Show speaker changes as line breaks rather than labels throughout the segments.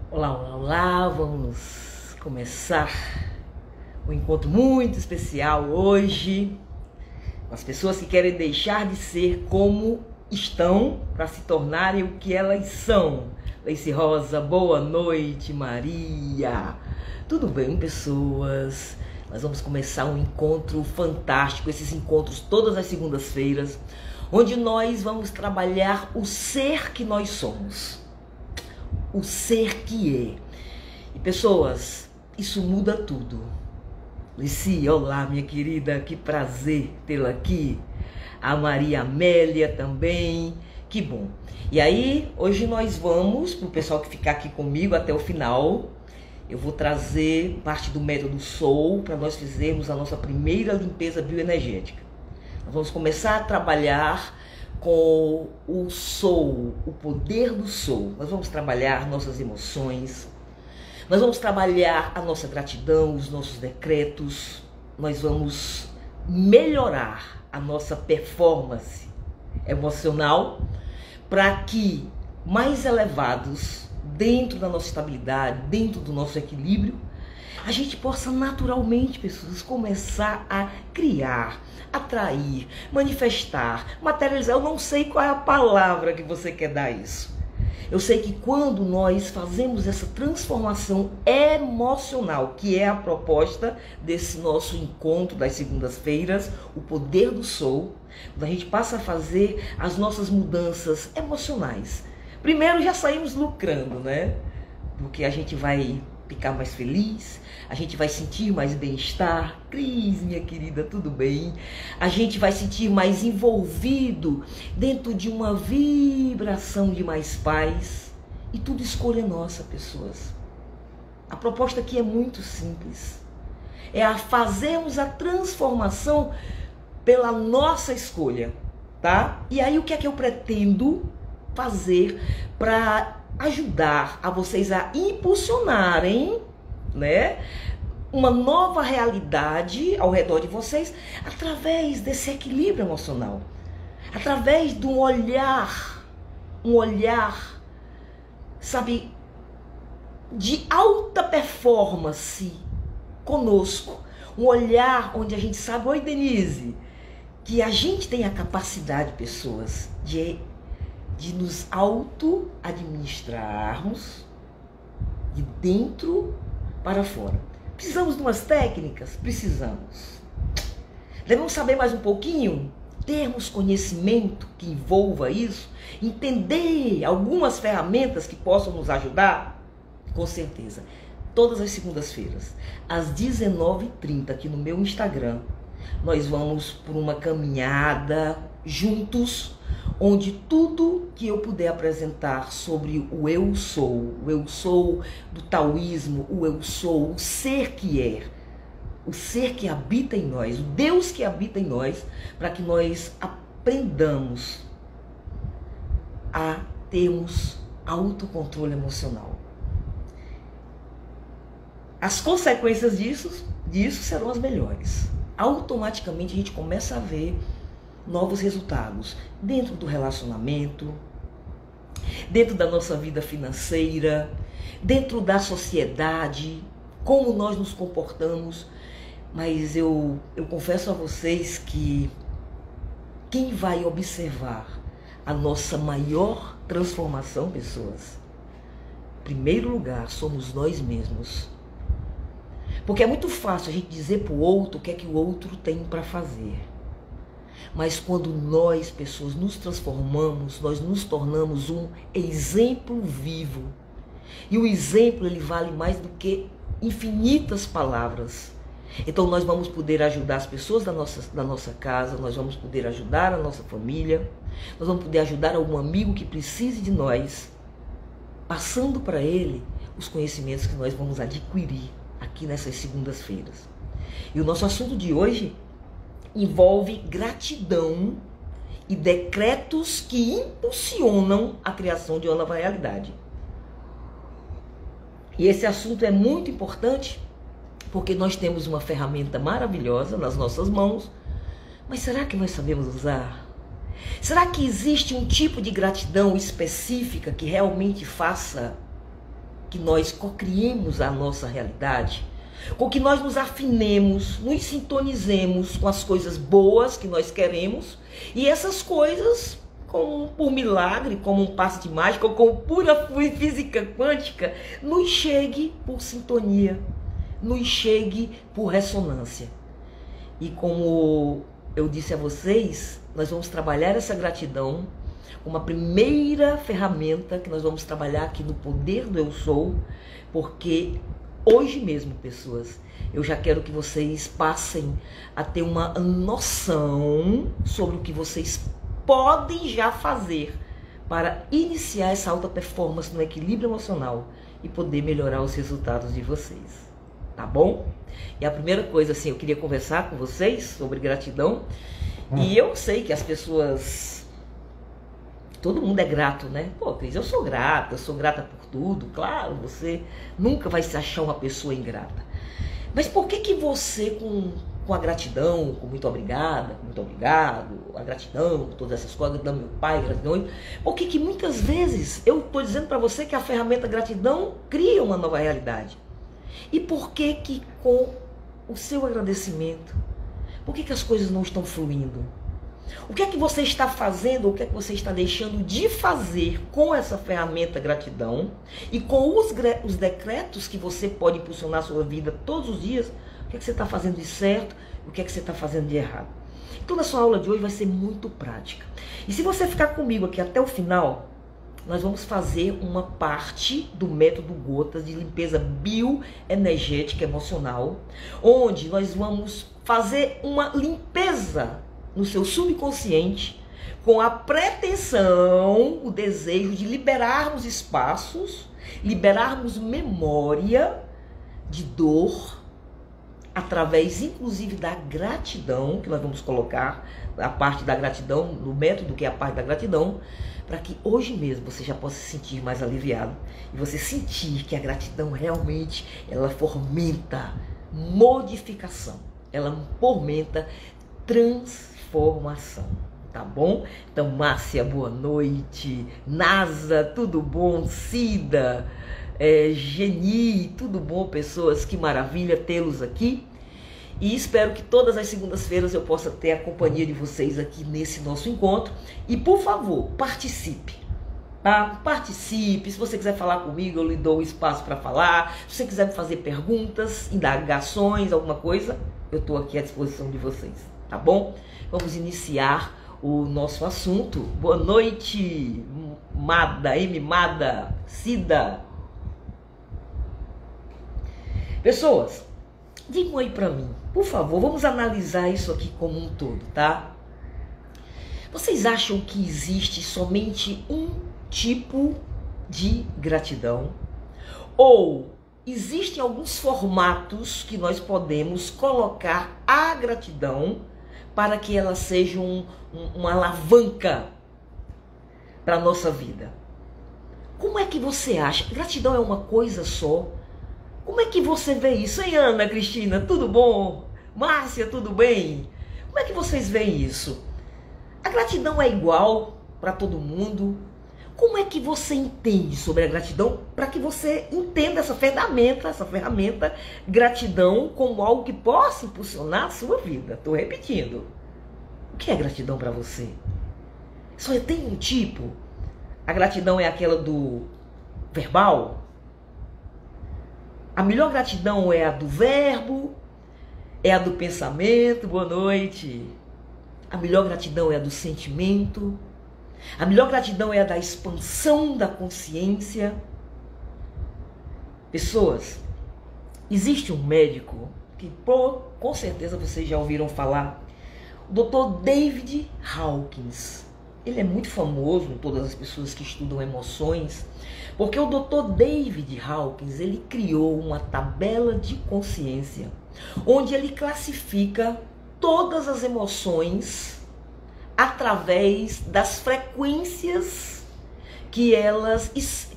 Olá, olá, olá, vamos começar um encontro muito especial hoje com as pessoas que querem deixar de ser como estão para se tornarem o que elas são. Leice Rosa, boa noite, Maria. Tudo bem, pessoas? Nós vamos começar um encontro fantástico, esses encontros todas as segundas-feiras, onde nós vamos trabalhar o ser que nós somos. O ser que é. E pessoas, isso muda tudo. Lici, olá minha querida, que prazer tê-la aqui. A Maria Amélia também, que bom. E aí, hoje nós vamos, para o pessoal que ficar aqui comigo até o final, eu vou trazer parte do método Soul para nós fizermos a nossa primeira limpeza bioenergética. Nós vamos começar a trabalhar com o Soul, o poder do Soul. Nós vamos trabalhar nossas emoções, nós vamos trabalhar a nossa gratidão, os nossos decretos, nós vamos melhorar a nossa performance emocional para que mais elevados, dentro da nossa estabilidade, dentro do nosso equilíbrio, a gente possa naturalmente, pessoas, começar a criar, atrair, manifestar, materializar. Eu não sei qual é a palavra que você quer dar isso. Eu sei que quando nós fazemos essa transformação emocional, que é a proposta desse nosso encontro das segundas-feiras, o poder do Soul, quando a gente passa a fazer as nossas mudanças emocionais, primeiro já saímos lucrando, né? Porque a gente vai ficar mais feliz, a gente vai sentir mais bem-estar. Cris, minha querida, tudo bem? A gente vai sentir mais envolvido dentro de uma vibração de mais paz. E tudo escolha nossa, pessoas. A proposta aqui é muito simples. É a fazermos a transformação pela nossa escolha, tá? E aí o que é que eu pretendo fazer para ajudar a vocês a impulsionarem, né, uma nova realidade ao redor de vocês através desse equilíbrio emocional, através de um olhar, sabe, de alta performance conosco, um olhar onde a gente sabe, oi Denise, que a gente tem a capacidade, pessoas, de nos auto-administrarmos de dentro para fora. Precisamos de umas técnicas? Precisamos. Devemos saber mais um pouquinho? Termos conhecimento que envolva isso? Entender algumas ferramentas que possam nos ajudar? Com certeza. Todas as segundas-feiras, às 19h30, aqui no meu Instagram, nós vamos por uma caminhada juntos, onde tudo que eu puder apresentar sobre o eu sou do taoísmo, o eu sou, o ser que é, o ser que habita em nós, o Deus que habita em nós, para que nós aprendamos a termos autocontrole emocional. As consequências disso serão as melhores. Automaticamente a gente começa a ver novos resultados dentro do relacionamento, dentro da nossa vida financeira, dentro da sociedade, como nós nos comportamos. Mas eu confesso a vocês que quem vai observar a nossa maior transformação, pessoas, em primeiro lugar, somos nós mesmos. Porque é muito fácil a gente dizer para o outro o que é que o outro tem para fazer. Mas quando nós, pessoas, nos transformamos, nós nos tornamos um exemplo vivo. E o exemplo, ele vale mais do que infinitas palavras. Então nós vamos poder ajudar as pessoas da nossa casa, nós vamos poder ajudar a nossa família, nós vamos poder ajudar algum amigo que precise de nós, passando para ele os conhecimentos que nós vamos adquirir aqui nessas segundas-feiras. E o nosso assunto de hoje envolve gratidão e decretos que impulsionam a criação de uma nova realidade. E esse assunto é muito importante porque nós temos uma ferramenta maravilhosa nas nossas mãos, mas será que nós sabemos usar? Será que existe um tipo de gratidão específica que realmente faça que nós cocriemos a nossa realidade, com que nós nos afinemos, nos sintonizemos com as coisas boas que nós queremos, e essas coisas, como por milagre, como um passe de mágica, ou como pura física quântica, nos chegue por sintonia, nos chegue por ressonância. E como eu disse a vocês, nós vamos trabalhar essa gratidão, uma primeira ferramenta que nós vamos trabalhar aqui no Poder do Eu Sou, porque hoje mesmo, pessoas, eu já quero que vocês passem a ter uma noção sobre o que vocês podem já fazer para iniciar essa alta performance no equilíbrio emocional e poder melhorar os resultados de vocês. Tá bom? E a primeira coisa, assim, eu queria conversar com vocês sobre gratidão. E eu sei que as pessoas... Todo mundo é grato, né? Pô, Cris, eu sou grata por tudo. Claro, você nunca vai se achar uma pessoa ingrata. Mas por que você, com a gratidão, com muito obrigado, a gratidão, todas essas coisas, gratidão meu pai, gratidão... Por que muitas vezes eu estou dizendo para você que a ferramenta gratidão cria uma nova realidade? E por que com o seu agradecimento, por que as coisas não estão fluindo? O que é que você está fazendo, o que é que você está deixando de fazer com essa ferramenta gratidão e com os decretos que você pode impulsionar a sua vida todos os dias? O que é que você está fazendo de certo e o que é que você está fazendo de errado? Então, a sua aula de hoje vai ser muito prática. E se você ficar comigo aqui até o final, nós vamos fazer uma parte do método Gotas de limpeza bioenergética emocional, onde nós vamos fazer uma limpeza no seu subconsciente com a pretensão, o desejo de liberarmos espaços, liberarmos memória de dor, através inclusive da gratidão, que nós vamos colocar a parte da gratidão, no método que é a parte da gratidão, para que hoje mesmo você já possa se sentir mais aliviado e você sentir que a gratidão realmente ela fomenta modificação, ela fomenta transformação, tá bom? Então, Márcia, boa noite, Nasa, tudo bom? Cida, Geni, tudo bom, pessoas? Que maravilha tê-los aqui. E espero que todas as segundas-feiras eu possa ter a companhia de vocês aqui nesse nosso encontro. E, por favor, participe, tá? Participe. Se você quiser falar comigo, eu lhe dou o espaço para falar. Se você quiser me fazer perguntas, indagações, alguma coisa, eu estou aqui à disposição de vocês, tá bom? Vamos iniciar o nosso assunto. Boa noite, Mada, Mada, Cida. Pessoas, digam aí pra mim, por favor, vamos analisar isso aqui como um todo, tá? Vocês acham que existe somente um tipo de gratidão? Ou existem alguns formatos que nós podemos colocar a gratidão para que ela seja uma alavanca para a nossa vida? Como é que você acha? Gratidão é uma coisa só? Como é que você vê isso, hein, Ana Cristina? Tudo bom? Márcia, tudo bem? Como é que vocês veem isso? A gratidão é igual para todo mundo? Como é que você entende sobre a gratidão para que você entenda essa ferramenta gratidão como algo que possa impulsionar a sua vida? Estou repetindo. O que é gratidão para você? Só tem um tipo? A gratidão é aquela do verbal? A melhor gratidão é a do verbo, é a do pensamento, boa noite. A melhor gratidão é a do sentimento. A melhor gratidão é a da expansão da consciência. Pessoas, existe um médico que com certeza vocês já ouviram falar, o Dr. David Hawkins. Ele é muito famoso em todas as pessoas que estudam emoções, porque o Dr. David Hawkins, ele criou uma tabela de consciência, onde ele classifica todas as emoções através das frequências que elas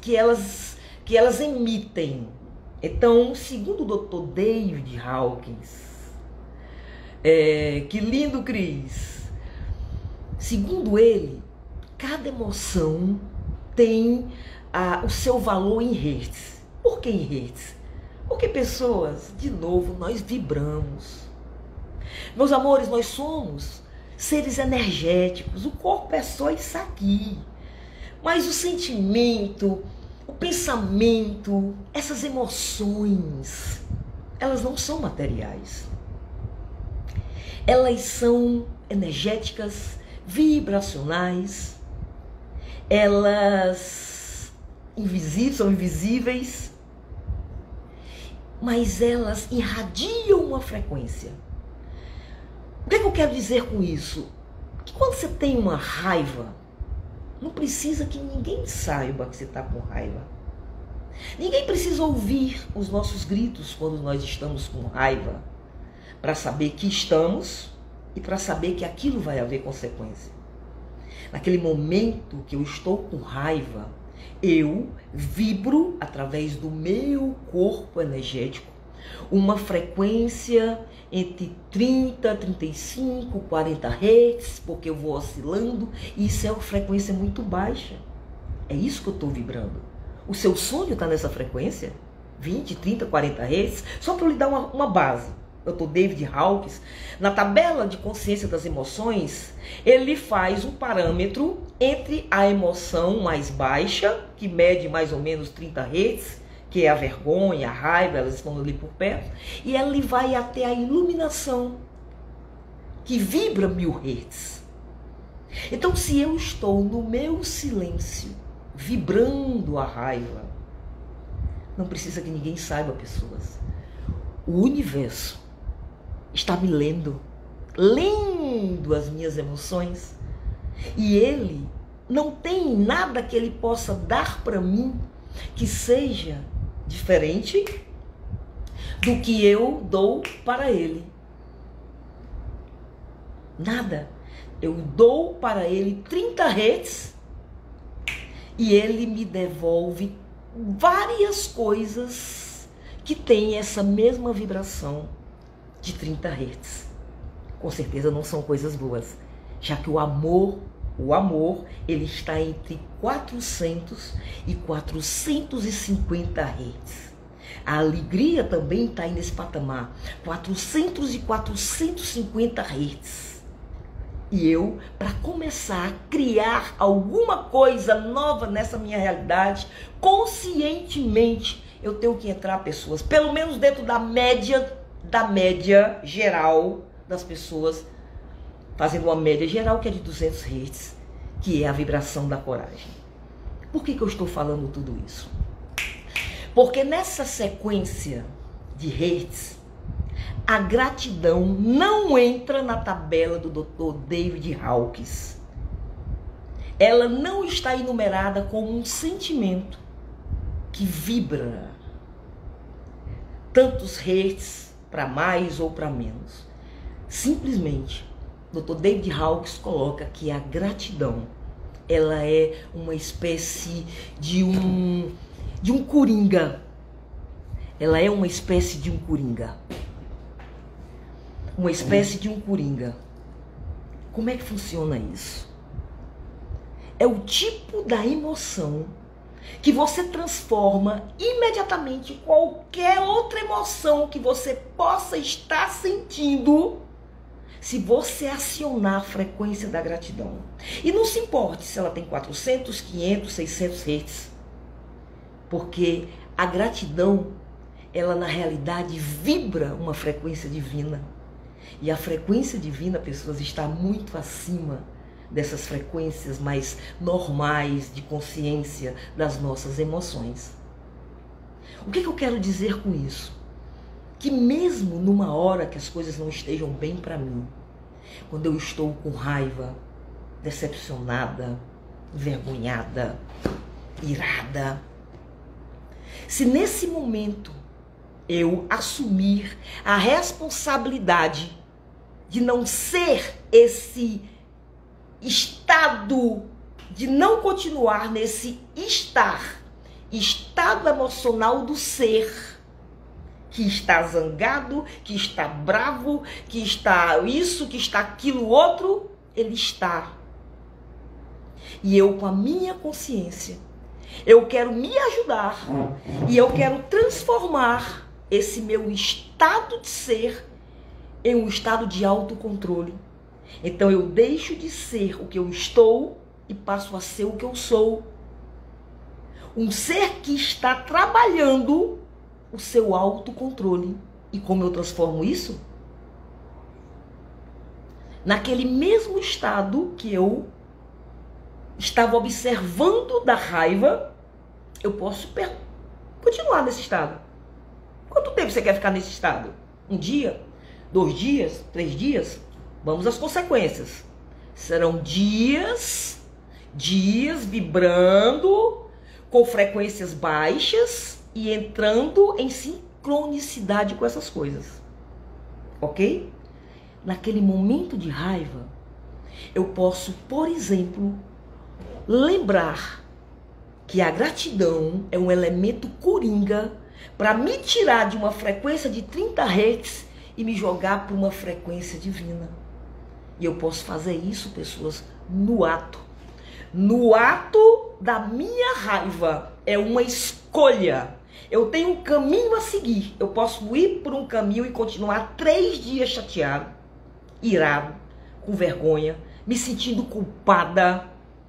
emitem. Então, segundo o Dr. David Hawkins, que lindo, Cris! Segundo ele, cada emoção tem o seu valor em hertz. Por que em hertz? Porque pessoas, de novo, nós vibramos. Meus amores, nós somos seres energéticos. O corpo é só isso aqui. Mas o sentimento, o pensamento, essas emoções, elas não são materiais. Elas são energéticas, vibracionais. Elas são invisíveis, mas elas irradiam uma frequência. O que é que eu quero dizer com isso? Que quando você tem uma raiva, não precisa que ninguém saiba que você está com raiva. Ninguém precisa ouvir os nossos gritos quando nós estamos com raiva, para saber que estamos e para saber que aquilo vai haver consequência. Naquele momento que eu estou com raiva, eu vibro através do meu corpo energético uma frequência entre 30, 35, 40 Hz, porque eu vou oscilando, e isso é uma frequência muito baixa. É isso que eu estou vibrando. O seu sonho está nessa frequência? 20, 30, 40 Hz? Só para eu lhe dar uma base. Eu estou David Hawkins. Na tabela de consciência das emoções, ele faz um parâmetro entre a emoção mais baixa, que mede mais ou menos 30 Hz, que é a vergonha, a raiva, elas estão ali por perto, e ele vai até a iluminação, que vibra 1000 Hz. Então, se eu estou no meu silêncio, vibrando a raiva, não precisa que ninguém saiba, pessoas. O universo está me lendo as minhas emoções, e ele não tem nada que ele possa dar para mim que seja diferente do que eu dou para ele. Nada. Eu dou para ele 30 Hz e ele me devolve várias coisas que têm essa mesma vibração de 30 Hz. Com certeza não são coisas boas, já que o amor, ele está entre 400 e 450 Hz. A alegria também está aí nesse patamar, 400 e 450 Hz. E eu, para começar a criar alguma coisa nova nessa minha realidade, conscientemente, eu tenho que entrar, pessoas, pelo menos dentro da média geral das pessoas, fazendo uma média geral que é de 200 Hz, que é a vibração da coragem. Por que eu estou falando tudo isso? Porque nessa sequência de Hertz, a gratidão não entra na tabela do Dr. David Hawkins. Ela não está enumerada como um sentimento que vibra tantos Hertz para mais ou para menos. Simplesmente, Dr. David Hawkins coloca que a gratidão, ela é uma espécie de um coringa. Ela é uma espécie de um coringa. Uma espécie de um coringa. Como é que funciona isso? É o tipo da emoção que você transforma imediatamente qualquer outra emoção que você possa estar sentindo se você acionar a frequência da gratidão. E não se importe se ela tem 400, 500, 600 Hz. Porque a gratidão, ela na realidade vibra uma frequência divina. E a frequência divina, pessoas, está muito acima dessas frequências mais normais de consciência das nossas emoções. O que eu quero dizer com isso? Que mesmo numa hora que as coisas não estejam bem para mim, quando eu estou com raiva, decepcionada, envergonhada, irada, se nesse momento eu assumir a responsabilidade de não ser esse estado, de não continuar nesse estado emocional do ser, que está zangado, que está bravo, que está isso, que está aquilo outro, ele está. E eu, com a minha consciência, Eu quero me ajudar e eu quero transformar esse meu estado de ser em um estado de autocontrole. Então eu deixo de ser o que eu estou e passo a ser o que eu sou. Um ser que está trabalhando o seu autocontrole. E como eu transformo isso? Naquele mesmo estado que eu estava observando da raiva, eu posso continuar nesse estado. Quanto tempo você quer ficar nesse estado? Um dia? 2 dias? 3 dias? Vamos às consequências. Serão dias vibrando com frequências baixas e entrando em sincronicidade com essas coisas. Ok? Naquele momento de raiva, eu posso, por exemplo, lembrar que a gratidão é um elemento coringa para me tirar de uma frequência de 30 Hz e me jogar para uma frequência divina. E eu posso fazer isso, pessoas, no ato. No ato da minha raiva. É uma escolha. Eu tenho um caminho a seguir. Eu posso ir por um caminho e continuar 3 dias chateado, irado, com vergonha, me sentindo culpada.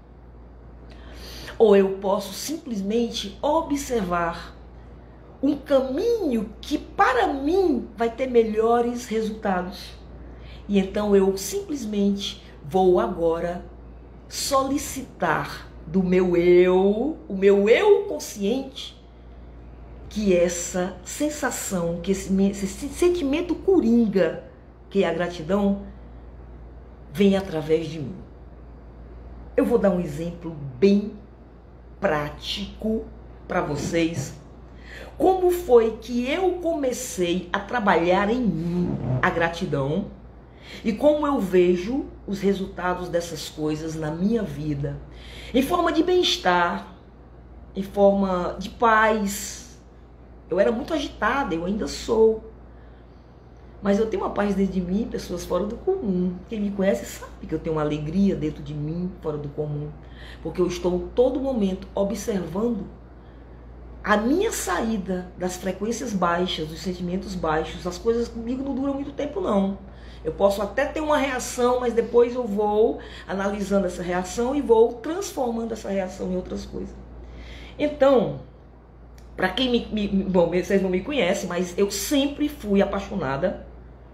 Ou eu posso simplesmente observar um caminho que para mim vai ter melhores resultados. E então eu simplesmente vou agora solicitar do meu eu, o meu eu consciente, que essa sensação, que esse sentimento coringa, que é a gratidão, vem através de mim. Eu vou dar um exemplo bem prático para vocês. Como foi que eu comecei a trabalhar em mim a gratidão e como eu vejo os resultados dessas coisas na minha vida, em forma de bem-estar, em forma de paz. Eu era muito agitada, eu ainda sou. Mas eu tenho uma paz dentro de mim, pessoas fora do comum. Quem me conhece sabe que eu tenho uma alegria dentro de mim, fora do comum. Porque eu estou todo momento observando a minha saída das frequências baixas, dos sentimentos baixos. As coisas comigo não duram muito tempo, não. Eu posso até ter uma reação, mas depois eu vou analisando essa reação e vou transformando essa reação em outras coisas. Então, para quem bom, vocês não me conhecem, mas eu sempre fui apaixonada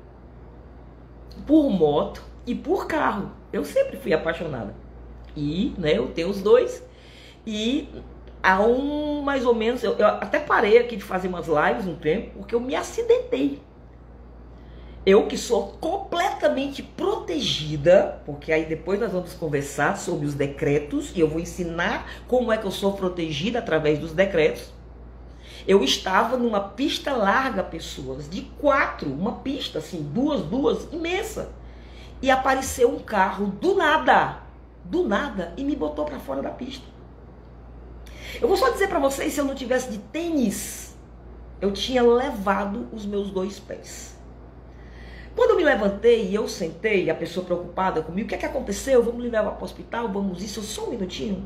por moto e por carro. Eu sempre fui apaixonada. E, né, eu tenho os dois. E há mais ou menos, eu até parei aqui de fazer umas lives um tempo, porque eu me acidentei. Eu que sou completamente protegida, porque aí depois nós vamos conversar sobre os decretos, e eu vou ensinar como é que eu sou protegida através dos decretos. Eu estava numa pista larga, pessoas, de 4, uma pista assim, duas, imensa. E apareceu um carro do nada, e me botou para fora da pista. Eu vou só dizer para vocês, se eu não tivesse de tênis, eu tinha levado os meus 2 pés. Quando eu me levantei e eu sentei, a pessoa preocupada comigo, o que é que aconteceu? Vamos me levar para o hospital, vamos isso, só um minutinho.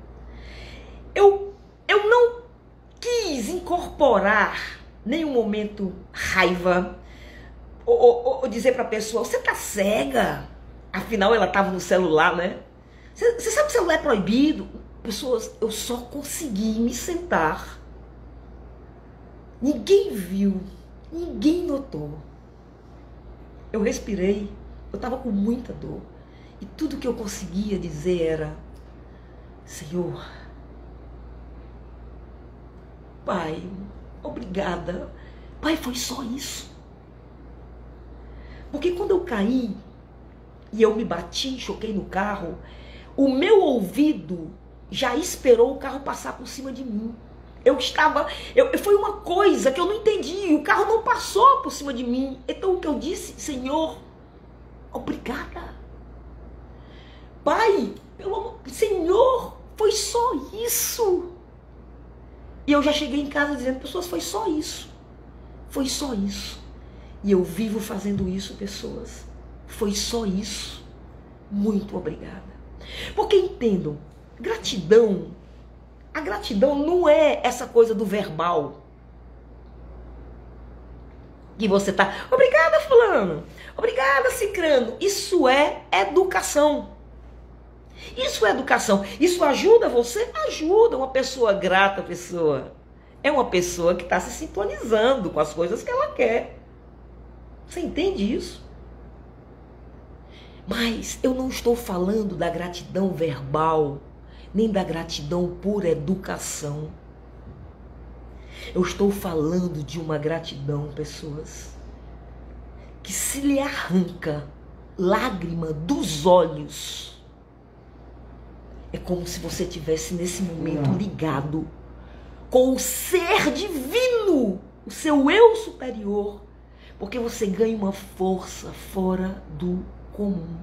Eu não quis incorporar nenhum momento raiva, ou dizer para a pessoa, você tá cega? Afinal, ela estava no celular, né? Você sabe que o celular é proibido? Pessoas, eu só consegui me sentar. Ninguém viu, ninguém notou. Eu respirei, eu estava com muita dor. E tudo que eu conseguia dizer era, Senhor, Pai, obrigada. Pai, foi só isso. Porque quando eu caí e eu me bati, choquei no carro, o meu ouvido já esperou o carro passar por cima de mim. Foi uma coisa que eu não entendi, o carro não passou por cima de mim. Então o que eu disse, Senhor, obrigada. Pai, Senhor, foi só isso. E eu já cheguei em casa dizendo, pessoas, foi só isso. Foi só isso. E eu vivo fazendo isso, pessoas. Foi só isso. Muito obrigada. Porque entendam, gratidão, A gratidão não é essa coisa do verbal. Que você tá, obrigada fulano, obrigada cicrano. Isso é educação. Isso é educação. Isso ajuda você? Ajuda. Uma pessoa grata, é uma pessoa que está se sintonizando com as coisas que ela quer. Você entende isso? Mas eu não estou falando da gratidão verbal, nem da gratidão por educação. Eu estou falando de uma gratidão, pessoas, que se lhe arranca lágrima dos olhos. É como se você tivesse nesse momento ligado com o ser divino, o seu eu superior, porque você ganha uma força fora do comum.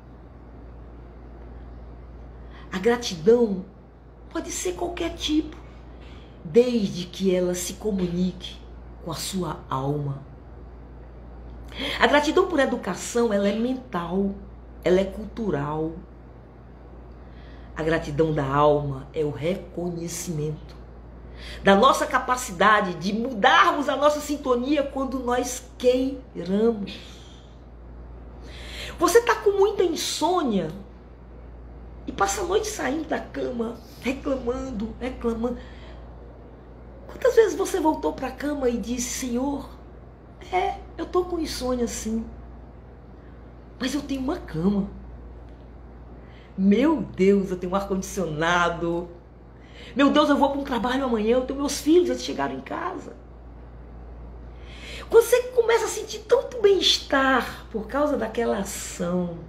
A gratidão pode ser qualquer tipo, desde que ela se comunique com a sua alma. A gratidão por educação, ela é mental, ela é cultural. A gratidão da alma é o reconhecimento da nossa capacidade de mudarmos a nossa sintonia quando nós queiramos. Você está com muita insônia e passa a noite saindo da cama, reclamando. Quantas vezes você voltou para a cama e disse, Senhor, eu estou com insônia sim, mas eu tenho uma cama. Meu Deus, eu tenho um ar-condicionado. Meu Deus, eu vou para um trabalho amanhã, eu tenho meus filhos, eles chegaram em casa. Quando você começa a sentir tanto bem-estar por causa daquela ação,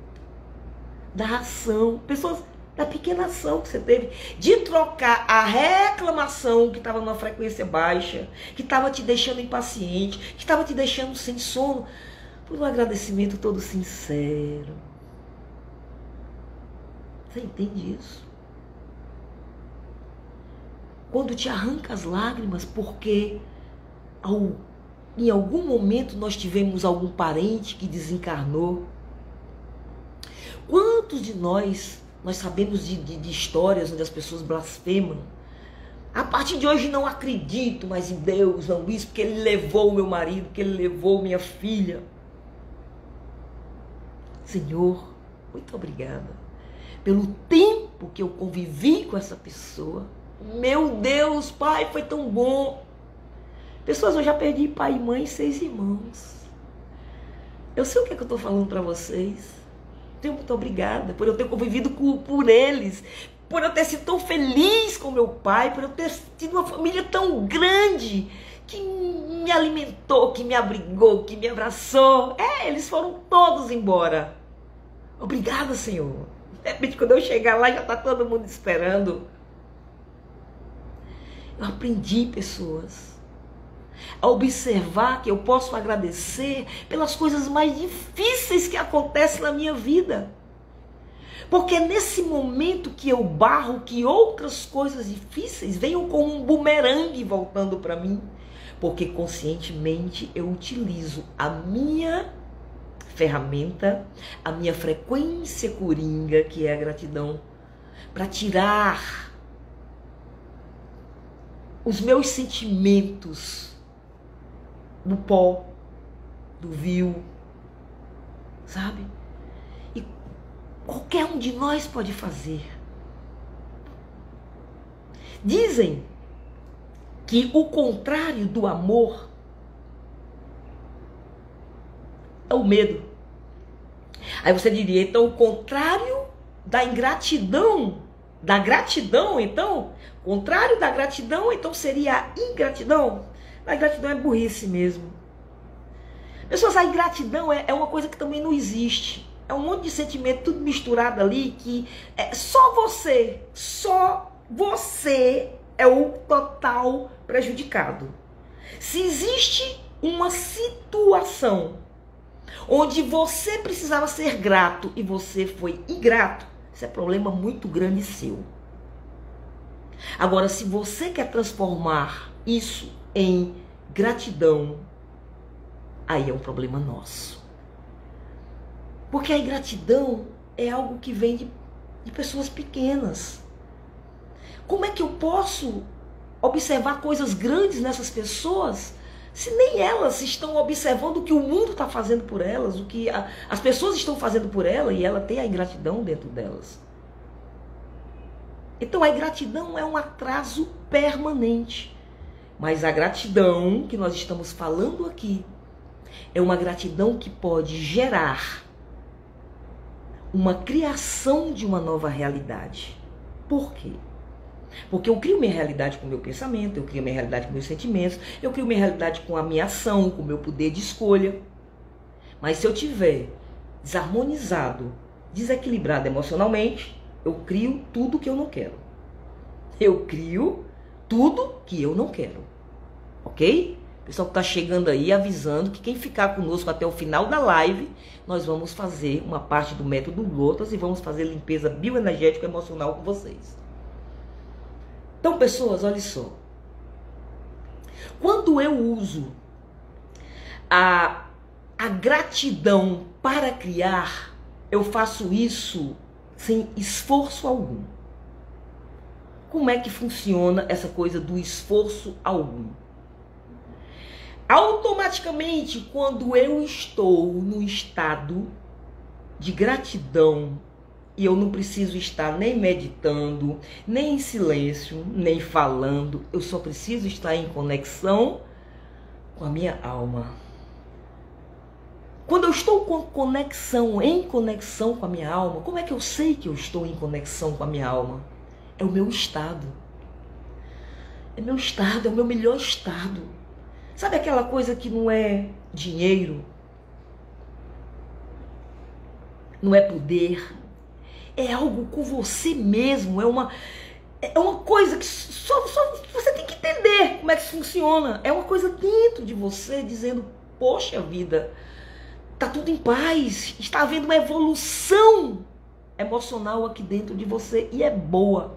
pessoas, da pequena ação que você teve, de trocar a reclamação que estava numa frequência baixa, que estava te deixando impaciente, que estava te deixando sem sono, por um agradecimento todo sincero. Você entende isso? Quando te arranca as lágrimas porque em algum momento nós tivemos algum parente que desencarnou. Quantos de nós sabemos de histórias onde as pessoas blasfemam? A partir de hoje não acredito mais em Deus, não isso, porque Ele levou o meu marido, porque Ele levou minha filha. Senhor, muito obrigada pelo tempo que eu convivi com essa pessoa. Meu Deus, Pai, foi tão bom. Pessoas, eu já perdi pai e mãe e 6 irmãos. Eu sei o que é que eu estou falando para vocês. Muito obrigada por eu ter convivido por eles, por eu ter sido tão feliz com meu pai, por eu ter tido uma família tão grande que me alimentou, que me abrigou, que me abraçou. Eles foram todos embora. Obrigada, Senhor. De repente, quando eu chegar lá, já está todo mundo esperando. Eu aprendi, pessoas, a observar que eu posso agradecer pelas coisas mais difíceis que acontecem na minha vida. Porque é nesse momento que eu barro que outras coisas difíceis venham como um bumerangue voltando para mim. Porque conscientemente eu utilizo a minha ferramenta, a minha frequência coringa, que é a gratidão, para tirar os meus sentimentos do pó, do vil, sabe? E qualquer um de nós pode fazer. Dizem que o contrário do amor é o medo. Aí você diria, então, o contrário da ingratidão, da gratidão, então, o contrário da gratidão, então, seria a ingratidão. A ingratidão é burrice mesmo. Pessoas, a ingratidão é uma coisa que também não existe. É um monte de sentimento tudo misturado ali que só você é o total prejudicado. Se existe uma situação onde você precisava ser grato e você foi ingrato, isso é problema muito grande seu. Agora, se você quer transformar isso em gratidão, aí é um problema nosso. Porque a ingratidão é algo que vem de pessoas pequenas. Como é que eu posso observar coisas grandes nessas pessoas se nem elas estão observando o que o mundo está fazendo por elas, o que as pessoas estão fazendo por ela, e ela tem a ingratidão dentro delas? Então a ingratidão é um atraso permanente. Mas a gratidão que nós estamos falando aqui é uma gratidão que pode gerar uma criação de uma nova realidade. Por quê? Porque eu crio minha realidade com o meu pensamento, eu crio minha realidade com meus sentimentos, eu crio minha realidade com a minha ação, com o meu poder de escolha. Mas se eu tiver desarmonizado, desequilibrado emocionalmente, eu crio tudo que eu não quero. Eu crio tudo que eu não quero. Ok? Pessoal que está chegando aí, avisando que quem ficar conosco até o final da live, nós vamos fazer uma parte do método Lotus e vamos fazer limpeza bioenergética e emocional com vocês. Então, pessoas, olha só. Quando eu uso a gratidão para criar, eu faço isso sem esforço algum. Como é que funciona essa coisa do esforço algum? Automaticamente, quando eu estou no estado de gratidão, e eu não preciso estar nem meditando, nem em silêncio, nem falando, eu só preciso estar em conexão com a minha alma. Quando eu estou em conexão com a minha alma, como é que eu sei que eu estou em conexão com a minha alma? É o meu estado. É meu estado, é o meu melhor estado. Sabe aquela coisa que não é dinheiro? Não é poder? É algo com você mesmo, é uma coisa que só você tem que entender como é que isso funciona. É uma coisa dentro de você dizendo, poxa vida, tá tudo em paz, está havendo uma evolução emocional aqui dentro de você e é boa.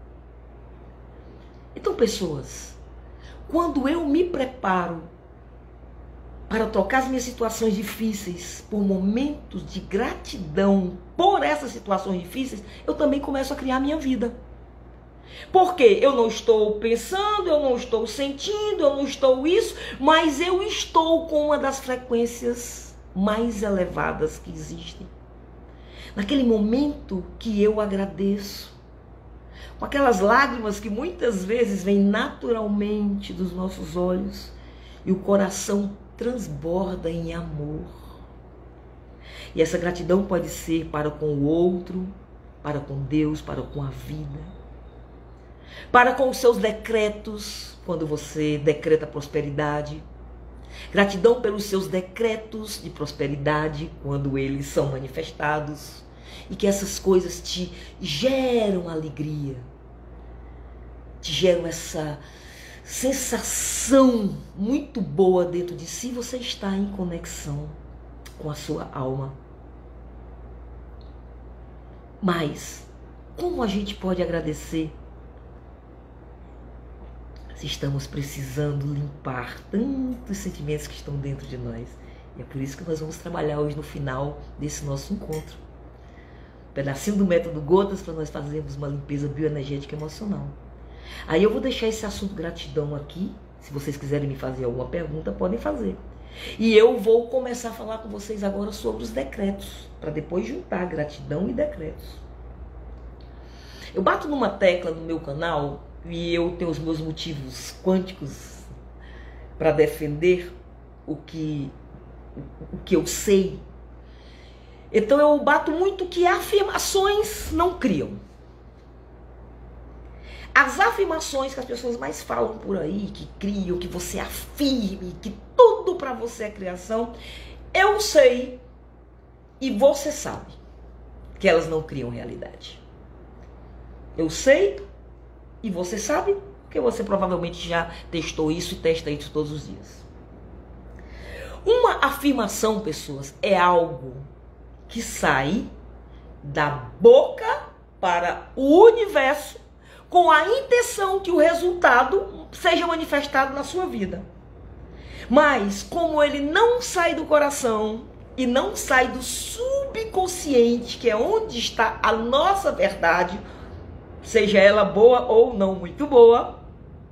Então, pessoas, quando eu me preparo para trocar as minhas situações difíceis por momentos de gratidão por essas situações difíceis, eu também começo a criar a minha vida. Porque eu não estou pensando, eu não estou sentindo, eu não estou isso, mas eu estou com uma das frequências mais elevadas que existem. Naquele momento que eu agradeço, com aquelas lágrimas que muitas vezes vêm naturalmente dos nossos olhos e o coração transborda em amor. E essa gratidão pode ser para com o outro, para com Deus, para com a vida, para com os seus decretos, quando você decreta prosperidade. Gratidão pelos seus decretos de prosperidade, quando eles são manifestados. E que essas coisas te geram alegria, te geram essa sensação muito boa dentro de si. Você está em conexão com a sua alma. Mas como a gente pode agradecer se estamos precisando limpar tantos sentimentos que estão dentro de nós? E é por isso que nós vamos trabalhar hoje no final desse nosso encontro. Um pedacinho do método Gotas para nós fazermos uma limpeza bioenergética e emocional. Aí eu vou deixar esse assunto gratidão aqui. Se vocês quiserem me fazer alguma pergunta, podem fazer. E eu vou começar a falar com vocês agora sobre os decretos, para depois juntar gratidão e decretos. Eu bato numa tecla no meu canal, e eu tenho os meus motivos quânticos para defender o que eu sei. Então eu bato muito que afirmações não criam. As afirmações que as pessoas mais falam por aí, que criam, que você afirme, que tudo para você é criação, eu sei e você sabe que elas não criam realidade. Eu sei e você sabe, porque você provavelmente já testou isso e testa isso todos os dias. Uma afirmação, pessoas, é algo que sai da boca para o universo com a intenção que o resultado seja manifestado na sua vida. Mas como ele não sai do coração e não sai do subconsciente, que é onde está a nossa verdade, seja ela boa ou não muito boa,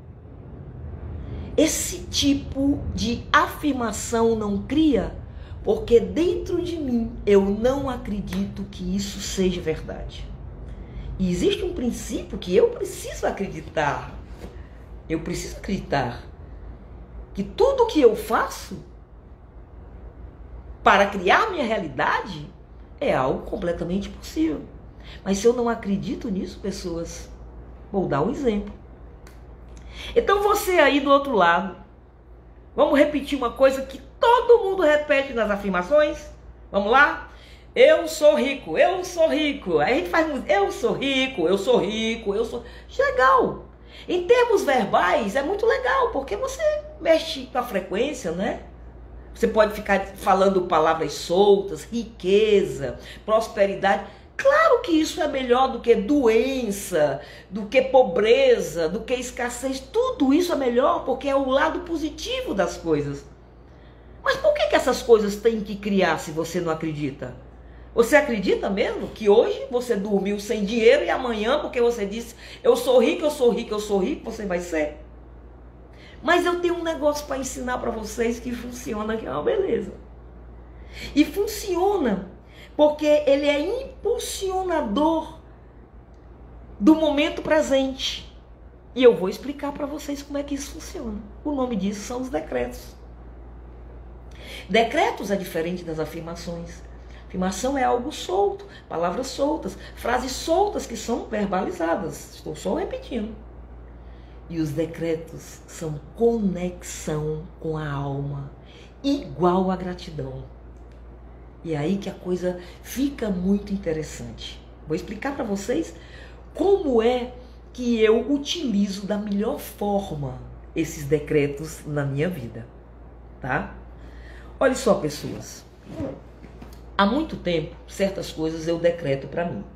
esse tipo de afirmação não cria, porque dentro de mim eu não acredito que isso seja verdade. E existe um princípio que eu preciso acreditar. Eu preciso acreditar que tudo que eu faço para criar minha realidade é algo completamente possível. Mas se eu não acredito nisso, pessoas, vou dar um exemplo. Então você aí do outro lado, vamos repetir uma coisa que todo mundo repete nas afirmações? Vamos lá? Eu sou rico, eu sou rico. Aí a gente faz muito, eu sou rico, eu sou rico, eu sou... Legal. Em termos verbais é muito legal, porque você mexe com a frequência, né? Você pode ficar falando palavras soltas, riqueza, prosperidade. Claro que isso é melhor do que doença, do que pobreza, do que escassez. Tudo isso é melhor porque é o lado positivo das coisas. Mas por que essas coisas têm que criar se você não acredita? Você acredita mesmo que hoje você dormiu sem dinheiro e amanhã, porque você disse, eu sou rico, eu sou rico, eu sou rico, você vai ser? Mas eu tenho um negócio para ensinar para vocês que funciona, que é uma beleza. E funciona porque ele é impulsionador do momento presente. E eu vou explicar para vocês como é que isso funciona. O nome disso são os decretos. Decretos é diferente das afirmações. Afirmação é algo solto, palavras soltas, frases soltas que são verbalizadas. Estou só repetindo. E os decretos são conexão com a alma, igual a gratidão. E é aí que a coisa fica muito interessante. Vou explicar para vocês como é que eu utilizo da melhor forma esses decretos na minha vida, tá? Olha só, pessoas. Há muito tempo, certas coisas eu decreto para mim.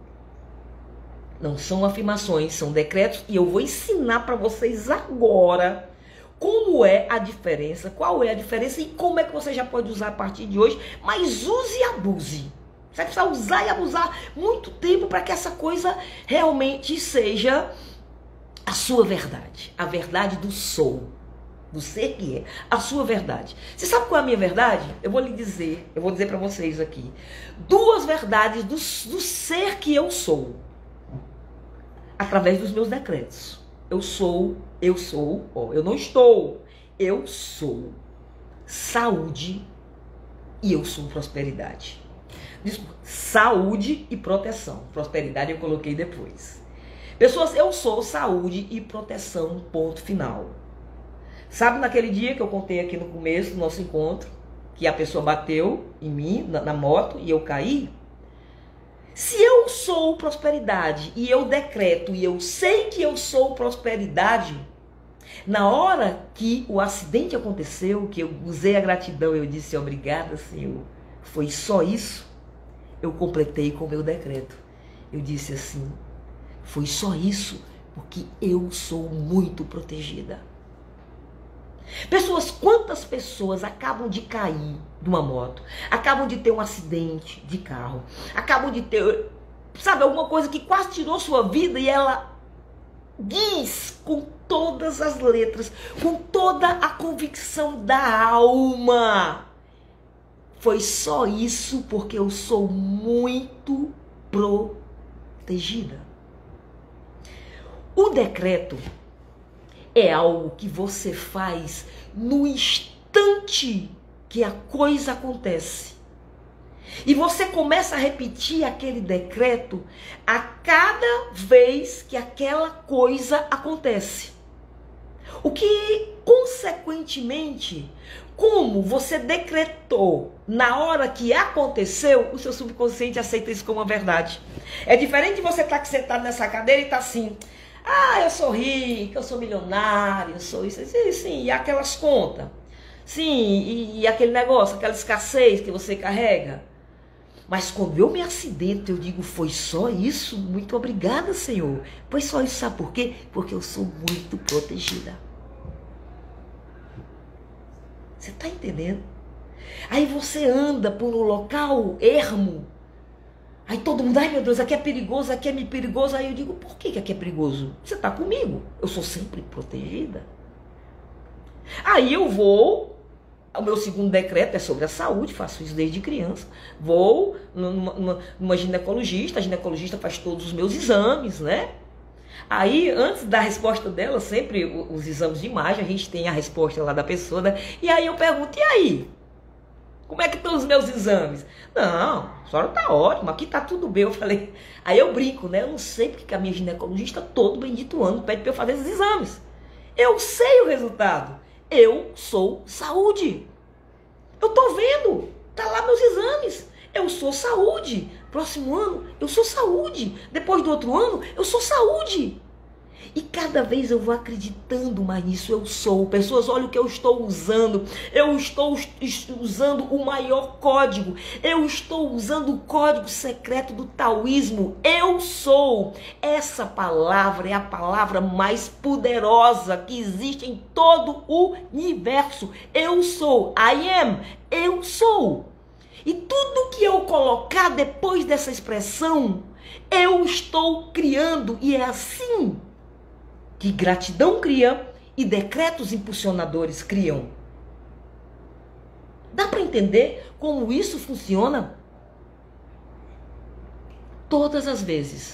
Não são afirmações, são decretos. E eu vou ensinar para vocês agora como é a diferença, qual é a diferença e como é que você já pode usar a partir de hoje. Mas use e abuse. Você precisa usar e abusar muito tempo para que essa coisa realmente seja a sua verdade. A verdade do sou. Do ser que é, a sua verdade. Você sabe qual é a minha verdade? Eu vou dizer para vocês aqui. Duas verdades do ser que eu sou. Através dos meus decretos. Eu não estou. Eu sou saúde e eu sou prosperidade. Saúde e proteção. Prosperidade eu coloquei depois. Pessoas, eu sou saúde e proteção, ponto final. Sabe naquele dia que eu contei aqui no começo do nosso encontro, que a pessoa bateu em mim, na moto, e eu caí? Se eu sou prosperidade e eu decreto e eu sei que eu sou prosperidade, na hora que o acidente aconteceu, que eu usei a gratidão, eu disse obrigada, Senhor, foi só isso, eu completei com o meu decreto. Eu disse assim, foi só isso, porque eu sou muito protegida. Pessoas, quantas pessoas acabam de cair de uma moto, acabam de ter um acidente de carro, acabam de ter, sabe, alguma coisa que quase tirou sua vida e ela diz com todas as letras, com toda a convicção da alma, foi só isso porque eu sou muito protegida. O decreto é algo que você faz no instante que a coisa acontece. E você começa a repetir aquele decreto a cada vez que aquela coisa acontece. O que, consequentemente, como você decretou na hora que aconteceu, o seu subconsciente aceita isso como uma verdade. É diferente de você estar sentado nessa cadeira e estar assim... Ah, eu sou rico, eu sou milionário, eu sou isso, sim, e aquelas contas. Sim, e aquele negócio, aquela escassez que você carrega. Mas quando eu me acidento, eu digo, foi só isso? Muito obrigada, Senhor. Foi só isso, sabe por quê? Porque eu sou muito protegida. Você está entendendo? Aí você anda por um local ermo. Aí todo mundo, ai meu Deus, aqui é perigoso, aqui é perigoso. Aí eu digo, por que aqui é perigoso? Você está comigo, eu sou sempre protegida. Aí eu vou, o meu segundo decreto é sobre a saúde, faço isso desde criança. Vou numa ginecologista, a ginecologista faz todos os meus exames, né? Aí, antes da resposta dela, sempre os exames de imagem, a gente tem a resposta lá da pessoa, né? E aí eu pergunto, e aí? Como é que estão os meus exames? Não, a senhora tá ótima, aqui tá tudo bem. Eu falei, aí eu brinco, né? Eu não sei porque que a minha ginecologista todo bendito ano pede para eu fazer esses exames. Eu sei o resultado. Eu sou saúde. Eu tô vendo, tá lá meus exames. Eu sou saúde. Próximo ano, eu sou saúde. Depois do outro ano, eu sou saúde. E cada vez eu vou acreditando mais nisso, eu sou. Pessoas, olha o que eu estou usando. Eu estou usando o maior código. Eu estou usando o código secreto do taoísmo. Eu sou. Essa palavra é a palavra mais poderosa que existe em todo o universo. Eu sou. I am. Eu sou. E tudo que eu colocar depois dessa expressão, eu estou criando. E é assim que gratidão cria e decretos impulsionadores criam. Dá para entender como isso funciona? Todas as vezes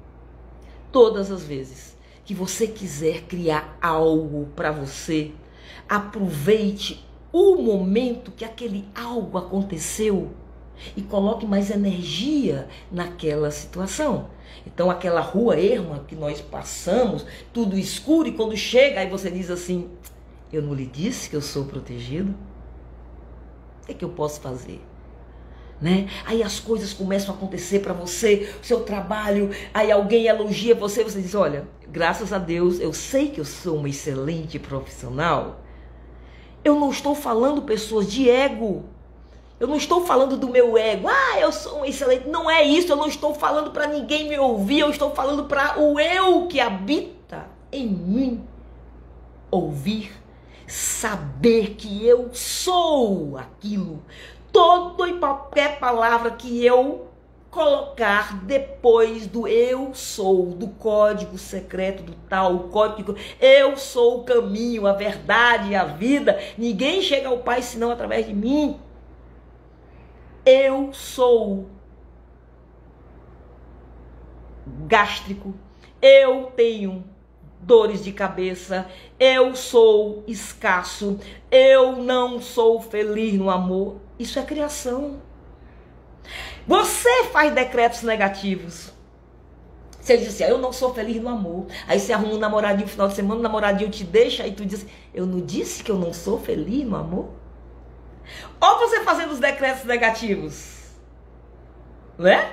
que você quiser criar algo para você, aproveite o momento que aquele algo aconteceu e coloque mais energia naquela situação. Então aquela rua erma que nós passamos, tudo escuro, e quando chega, aí você diz assim, eu não lhe disse que eu sou protegido? O que eu posso fazer? Né? Aí as coisas começam a acontecer para você, o seu trabalho, aí alguém elogia você, você diz, olha, graças a Deus, eu sei que eu sou uma excelente profissional. Eu não estou falando, pessoas, de ego. Eu não estou falando do meu ego. Ah, eu sou um excelente. Não é isso. Eu não estou falando para ninguém me ouvir. Eu estou falando para o eu que habita em mim ouvir, saber que eu sou aquilo. Toda e qualquer palavra que eu colocar depois do eu sou, do código secreto do tal, o código, eu sou o caminho, a verdade e a vida. Ninguém chega ao Pai senão através de mim. Eu sou gástrico, eu tenho dores de cabeça, eu sou escasso, eu não sou feliz no amor. Isso é criação. Você faz decretos negativos. Você diz assim, eu não sou feliz no amor. Aí você arruma um namoradinho no final de semana, o namoradinho te deixa, aí tu diz, eu não disse que eu não sou feliz no amor? Ou você fazendo os decretos negativos, né?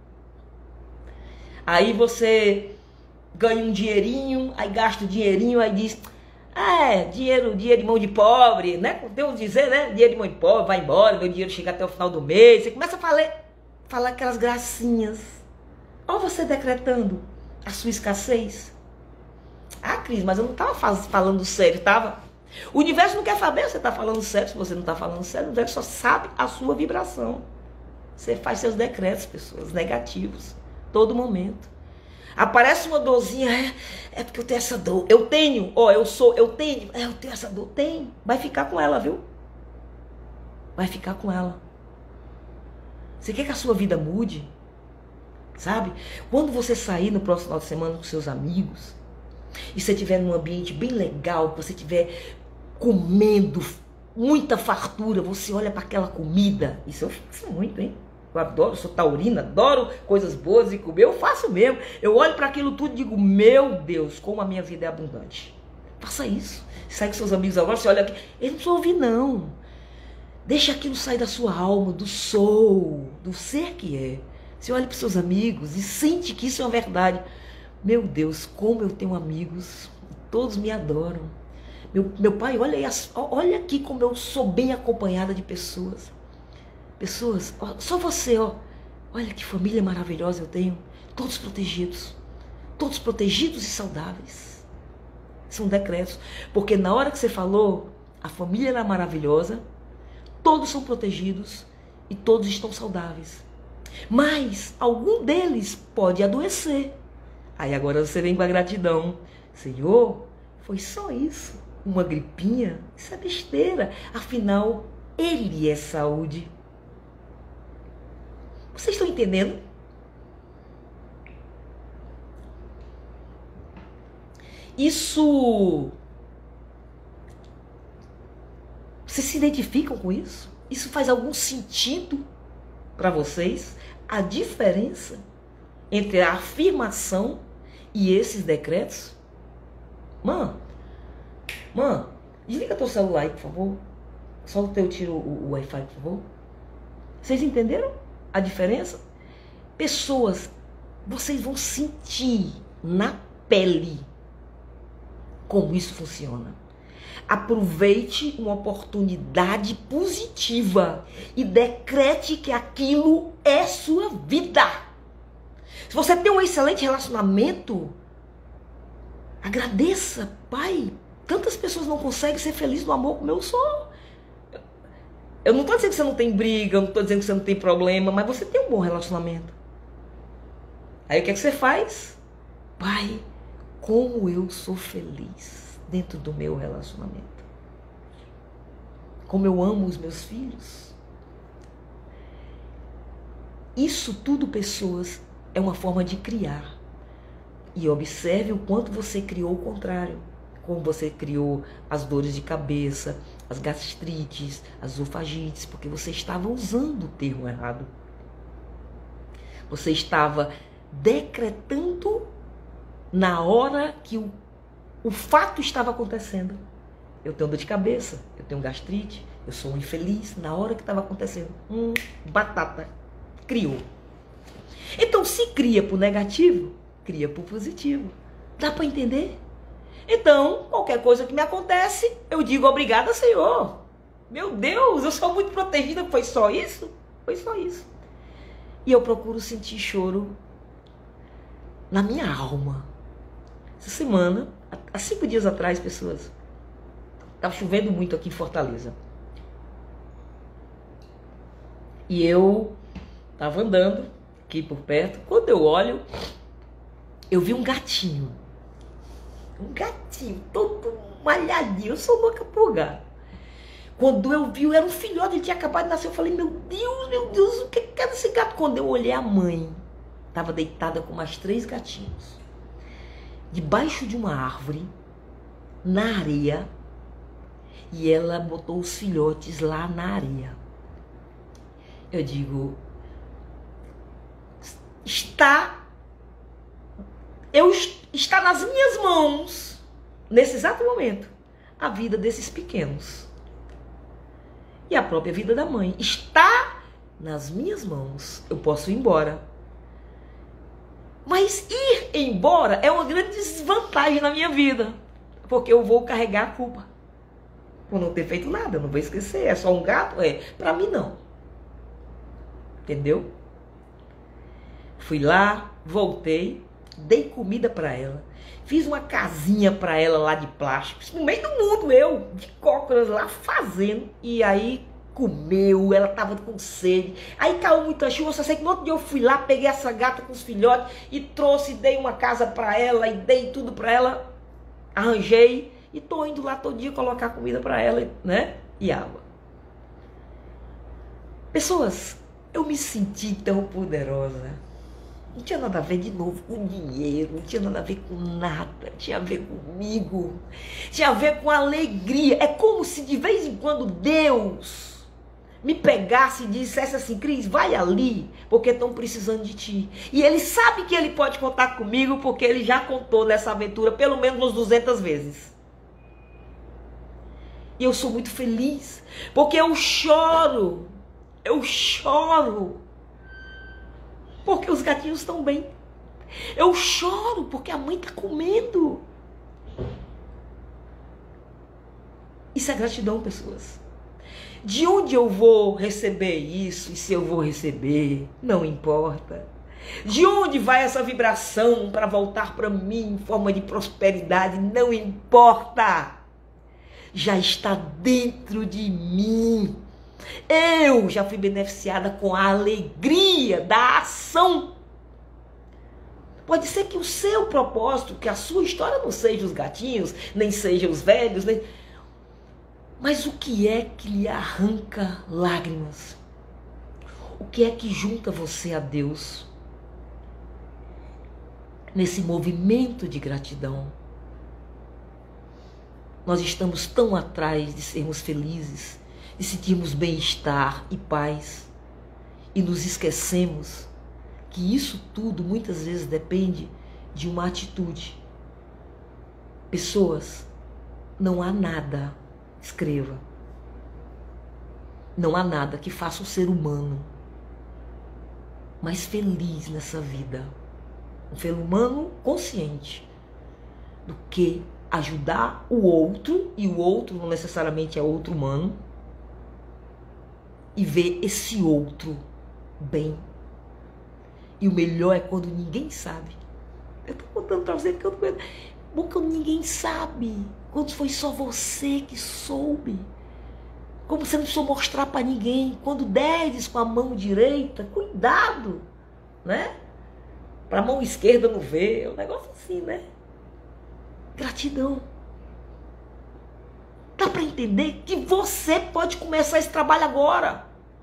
Aí você ganha um dinheirinho, aí gasta o dinheirinho, aí diz, dinheiro de mão de pobre, né? Podemos dizer, né? Dinheiro de mão de pobre, vai embora, meu dinheiro chega até o final do mês. Você começa a falar aquelas gracinhas. Ou você decretando a sua escassez. Ah, Cris, mas eu não estava falando sério, estava? O universo não quer saber se você está falando sério. Se você não está falando sério, o universo só sabe a sua vibração. Você faz seus decretos, pessoas, negativos, todo momento. Aparece uma dorzinha, é porque eu tenho essa dor. Eu tenho, eu tenho essa dor. Tem, vai ficar com ela, viu? Vai ficar com ela. Você quer que a sua vida mude? Sabe? Quando você sair no próximo final de semana com seus amigos, e você estiver num ambiente bem legal, você estiver comendo muita fartura, você olha para aquela comida. Isso eu faço muito, hein? Eu adoro, sou taurina, adoro coisas boas e comer, eu faço mesmo. Eu olho para aquilo tudo e digo, meu Deus, como a minha vida é abundante. Faça isso. Sai com seus amigos agora, você olha aqui, eles não precisam ouvir não. Deixa aquilo sair da sua alma, do sou, do ser que é. Você olha para os seus amigos e sente que isso é uma verdade. Meu Deus, como eu tenho amigos, todos me adoram. Meu pai, olha aqui como eu sou bem acompanhada de pessoas. Pessoas, só você, olha que família maravilhosa eu tenho. Todos protegidos e saudáveis. São decretos. Porque na hora que você falou, a família era maravilhosa, todos são protegidos e todos estão saudáveis. Mas algum deles pode adoecer. Aí agora você vem com a gratidão. Senhor, foi só isso. Uma gripinha? Isso é besteira. Afinal, Ele é saúde. Vocês estão entendendo? Isso... Vocês se identificam com isso? Isso faz algum sentido para vocês? A diferença entre a afirmação e esses decretos? Mano, desliga teu celular aí, por favor. Só o teu tira o Wi-Fi, por favor. Vocês entenderam a diferença? Pessoas, vocês vão sentir na pele como isso funciona. Aproveite uma oportunidade positiva e decrete que aquilo é sua vida. Se você tem um excelente relacionamento, agradeça, Pai. Tantas pessoas não conseguem ser felizes no amor como eu sou. Eu não estou dizendo que você não tem briga, eu não estou dizendo que você não tem problema, mas você tem um bom relacionamento. Aí o que é que você faz? Pai, como eu sou feliz dentro do meu relacionamento. Como eu amo os meus filhos. Isso tudo, pessoas, é uma forma de criar. E observe o quanto você criou o contrário. Como você criou as dores de cabeça, as gastrites, as esofagite, porque você estava usando o termo errado. Você estava decretando na hora que o fato estava acontecendo. Eu tenho dor de cabeça, eu tenho gastrite, eu sou um infeliz. Na hora que estava acontecendo, batata, criou. Então, se cria por negativo, cria por positivo. Dá para entender? Então, qualquer coisa que me acontece, eu digo obrigada, Senhor. Meu Deus, eu sou muito protegida. Foi só isso? Foi só isso. E eu procuro sentir choro na minha alma. Essa semana, há 5 dias atrás, pessoas, estava chovendo muito aqui em Fortaleza. E eu estava andando aqui por perto. Quando eu olho, eu vi um gatinho. Um gatinho, todo malhadinho. Eu sou louca por gato. Quando eu vi, era um filhote, ele tinha acabado de nascer. Eu falei, meu Deus, o que é esse gato? Quando eu olhei, a mãe estava deitada com mais 3 gatinhos. Debaixo de uma árvore, na areia. E ela botou os filhotes lá na areia. Eu digo, está nas minhas mãos, nesse exato momento, a vida desses pequenos. E a própria vida da mãe está nas minhas mãos. Eu posso ir embora. Mas ir embora é uma grande desvantagem na minha vida. Porque eu vou carregar a culpa. Por não ter feito nada, eu não vou esquecer. É só um gato? Pra mim não. Entendeu? Fui lá, voltei, dei comida pra ela. Fiz uma casinha pra ela lá de plástico. No meio do mundo, eu, de cócoras lá, fazendo. E aí comeu, ela tava com sede. Aí caiu muita chuva, só sei que no outro dia eu fui lá, peguei essa gata com os filhotes e trouxe, dei uma casa pra ela e dei tudo pra ela. Arranjei e tô indo lá todo dia colocar comida pra ela, né? E água. Pessoas, eu me senti tão poderosa. Não tinha nada a ver, de novo, com dinheiro, não tinha nada a ver com nada, tinha a ver comigo, tinha a ver com alegria. É como se de vez em quando Deus me pegasse e dissesse assim, Cris, vai ali, porque estão precisando de ti. E Ele sabe que Ele pode contar comigo, porque Ele já contou nessa aventura pelo menos umas 200 vezes. E eu sou muito feliz, porque eu choro, porque os gatinhos estão bem. Eu choro porque a mãe está comendo. Isso é gratidão, pessoas. De onde eu vou receber isso? E se eu vou receber, não importa. De onde vai essa vibração para voltar para mim em forma de prosperidade? Não importa. Já está dentro de mim. Eu já fui beneficiada com a alegria da ação. Pode ser que o seu propósito, que a sua história não seja os gatinhos, nem seja os velhos, mas o que é que lhe arranca lágrimas? O que é que junta você a Deus? Nesse movimento de gratidão. Nós estamos tão atrás de sermos felizes, de sentirmos bem-estar e paz, e nos esquecemos que isso tudo muitas vezes depende de uma atitude. Pessoas, não há nada, escreva, não há nada que faça o ser humano mais feliz nessa vida, um ser humano consciente, do que ajudar o outro, e o outro não necessariamente é outro humano, e ver esse outro bem. E o melhor é quando ninguém sabe. Eu tô contando pra você que eu não conheço. Bom, quando ninguém sabe. Quando foi só você que soube. Como você não precisou mostrar pra ninguém. Quando deres com a mão direita, cuidado, né? Pra mão esquerda não ver. É um negócio assim, né? Gratidão. Dá pra entender que você pode começar esse trabalho agora.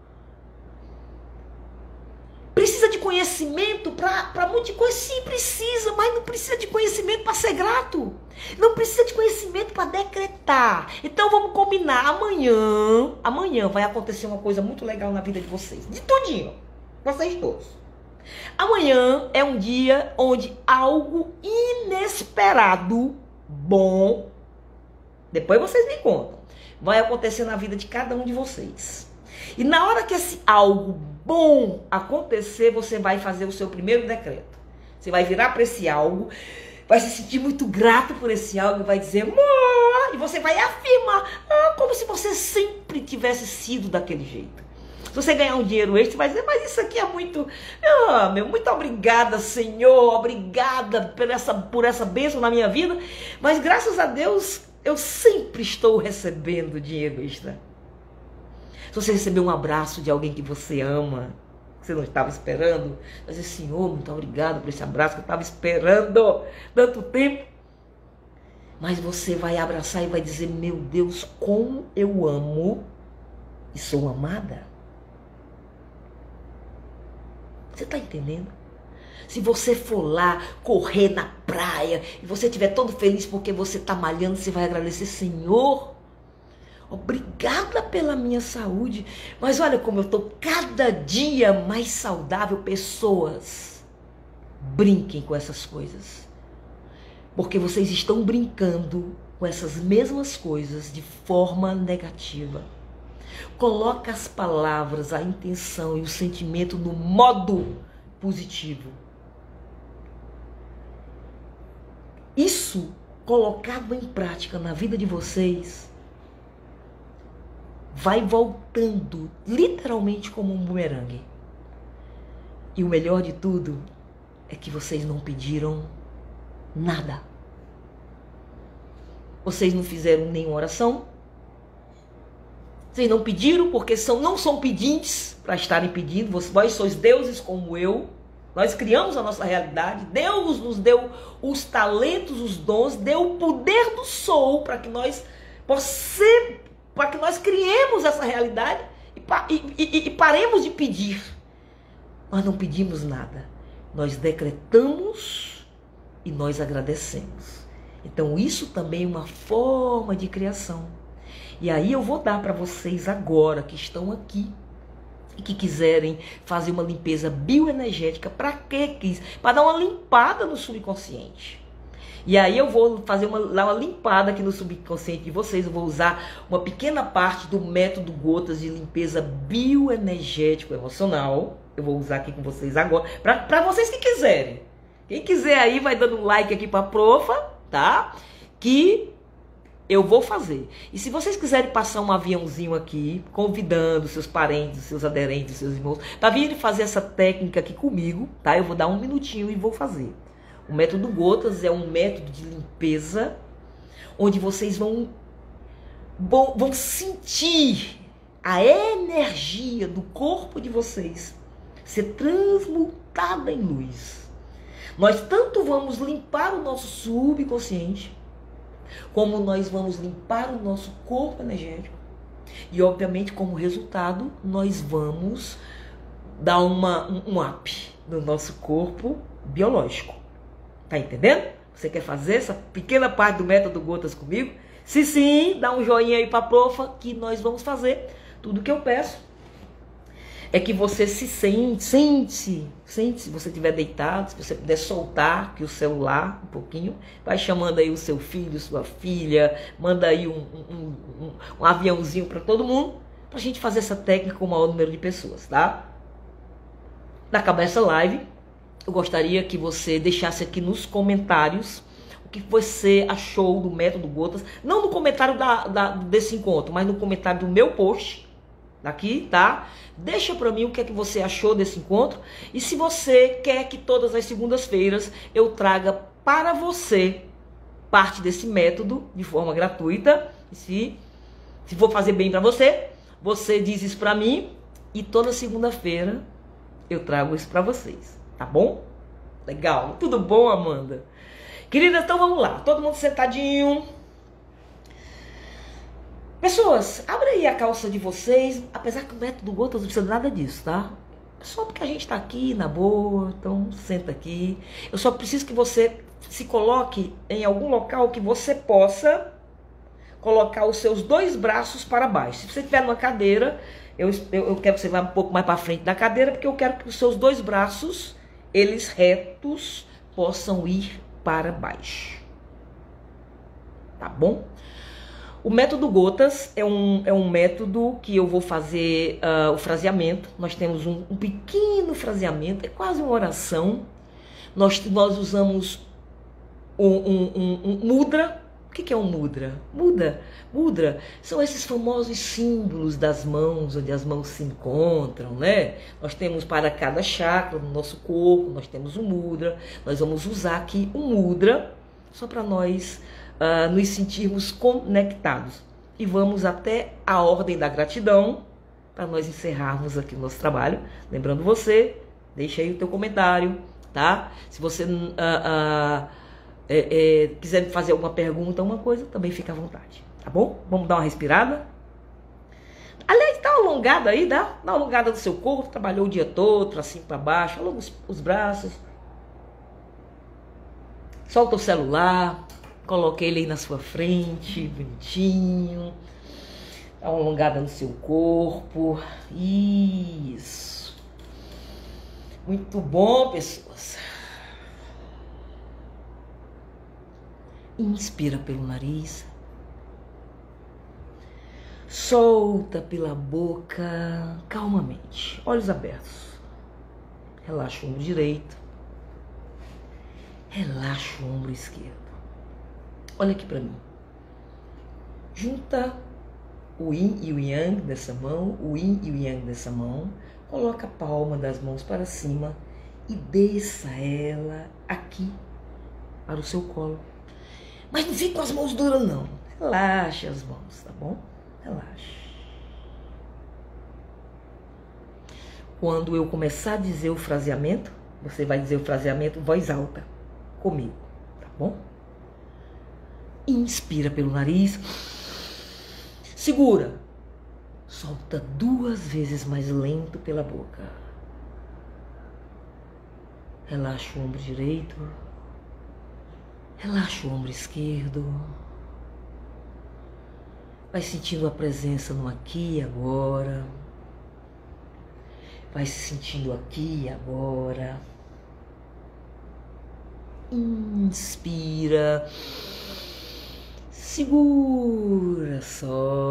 Precisa de conhecimento para muita coisa? Sim, precisa, mas não precisa de conhecimento para ser grato. Não precisa de conhecimento para decretar. Então vamos combinar, amanhã vai acontecer uma coisa muito legal na vida de vocês. De tudinho, vocês todos. Amanhã é um dia onde algo inesperado, bom, depois vocês me contam, vai acontecer na vida de cada um de vocês. E na hora que esse algo bom acontecer, você vai fazer o seu primeiro decreto. Você vai virar para esse algo, vai se sentir muito grato por esse algo e vai dizer, amor, e você vai afirmar, como se você sempre tivesse sido daquele jeito. Se você ganhar um dinheiro extra, você vai dizer, mas isso aqui é muito, muito obrigada, Senhor, obrigada por essa bênção na minha vida, mas graças a Deus, eu sempre estou recebendo dinheiro extra. Se você receber um abraço de alguém que você ama, que você não estava esperando, vai dizer, Senhor, muito obrigado por esse abraço que eu estava esperando tanto tempo. Mas você vai abraçar e vai dizer, meu Deus, como eu amo e sou amada. Você está entendendo? Se você for lá correr na praia e você estiver todo feliz porque você está malhando, você vai agradecer, Senhor, obrigada pela minha saúde, mas olha como eu estou cada dia mais saudável. Pessoas, brinquem com essas coisas, porque vocês estão brincando com essas mesmas coisas de forma negativa. Coloca as palavras, a intenção e o sentimento no modo positivo. Isso colocado em prática na vida de vocês vai voltando literalmente como um bumerangue. E o melhor de tudo é que vocês não pediram nada. Vocês não fizeram nenhuma oração. Vocês não pediram porque não são pedintes para estarem pedindo. Vós sois deuses como eu. Nós criamos a nossa realidade. Deus nos deu os talentos, os dons, deu o poder do sou para que nós criemos essa realidade e paremos de pedir. Nós não pedimos nada. Nós decretamos e nós agradecemos. Então isso também é uma forma de criação. E aí eu vou dar para vocês agora que estão aqui e que quiserem fazer uma limpeza bioenergética. Para quê? Para dar uma limpada no subconsciente. E aí eu vou fazer uma limpada aqui no subconsciente de vocês. Eu vou usar uma pequena parte do método Gotas de limpeza bioenergético emocional. Eu vou usar aqui com vocês agora. Para vocês que quiserem. Quem quiser aí vai dando um like aqui para a profa, tá? Que eu vou fazer. E se vocês quiserem passar um aviãozinho aqui, convidando seus parentes, seus aderentes, seus irmãos, para virem fazer essa técnica aqui comigo, tá? Eu vou dar um minutinho e vou fazer. O método Gotas é um método de limpeza, onde vocês vão sentir a energia do corpo de vocês ser transmutada em luz. Nós tanto vamos limpar o nosso subconsciente, como nós vamos limpar o nosso corpo energético. E, obviamente, como resultado, nós vamos dar um up no nosso corpo biológico. Tá entendendo? Você quer fazer essa pequena parte do método Gotas comigo? Se sim, dá um joinha aí pra profa, que nós vamos fazer. Tudo que eu peço é que você se sente, se você estiver deitado, se você puder soltar aqui o celular um pouquinho, vai chamando aí o seu filho, sua filha, manda aí um aviãozinho para todo mundo, pra gente fazer essa técnica com o maior número de pessoas, tá? Na acabar essa live, eu gostaria que você deixasse aqui nos comentários o que você achou do método Gotas, não no comentário desse encontro, mas no comentário do meu post, daqui, tá? Deixa pra mim o que é que você achou desse encontro. E se você quer que todas as segundas-feiras eu traga para você parte desse método de forma gratuita, se for fazer bem pra você, você diz isso pra mim e toda segunda-feira eu trago isso pra vocês, tá bom? Legal, tudo bom, Amanda? Queridas, então vamos lá, todo mundo sentadinho. Pessoas, abre aí a calça de vocês, apesar que o método Gotas não precisa nada disso, tá? É só porque a gente tá aqui na boa, então senta aqui. Eu só preciso que você se coloque em algum local que você possa colocar os seus dois braços para baixo. Se você estiver numa cadeira, eu quero que você vá um pouco mais para frente da cadeira, porque eu quero que os seus dois braços, eles retos, possam ir para baixo. Tá bom? O método Gotas é um método que eu vou fazer o fraseamento. Nós temos um pequeno fraseamento, é quase uma oração. Nós usamos um mudra. O que é um mudra? Mudra são esses famosos símbolos das mãos, onde as mãos se encontram, né? Nós temos para cada chakra do nosso corpo, nós temos um mudra. Nós vamos usar aqui um mudra só para nós nos sentirmos conectados. E vamos até a ordem da gratidão para nós encerrarmos aqui o nosso trabalho. Lembrando você, deixa aí o teu comentário, tá? Se você quiser fazer alguma pergunta, alguma coisa, também fica à vontade, tá bom? Vamos dar uma respirada. Aliás, dá uma alongada aí, dá uma alongada no seu corpo, trabalhou o dia todo, pra cima, para baixo, alonga os braços. Solta o celular. Coloquei ele aí na sua frente, bonitinho. Dá uma alongada no seu corpo. Isso. Muito bom, pessoas. Inspira pelo nariz. Solta pela boca, calmamente. Olhos abertos. Relaxa o ombro direito. Relaxa o ombro esquerdo. Olha aqui para mim. Junta o yin e o yang dessa mão, o yin e o yang dessa mão. Coloca a palma das mãos para cima e desça ela aqui para o seu colo. Mas não fique com as mãos duras, não. Relaxa as mãos, tá bom? Relaxa. Quando eu começar a dizer o fraseamento, você vai dizer o fraseamento em voz alta comigo, tá bom? Inspira pelo nariz, segura, solta 2 vezes mais lento pela boca. Relaxa o ombro direito, relaxa o ombro esquerdo. Vai sentindo a presença no aqui e agora. Vai se sentindo aqui e agora. Inspira. Segura só.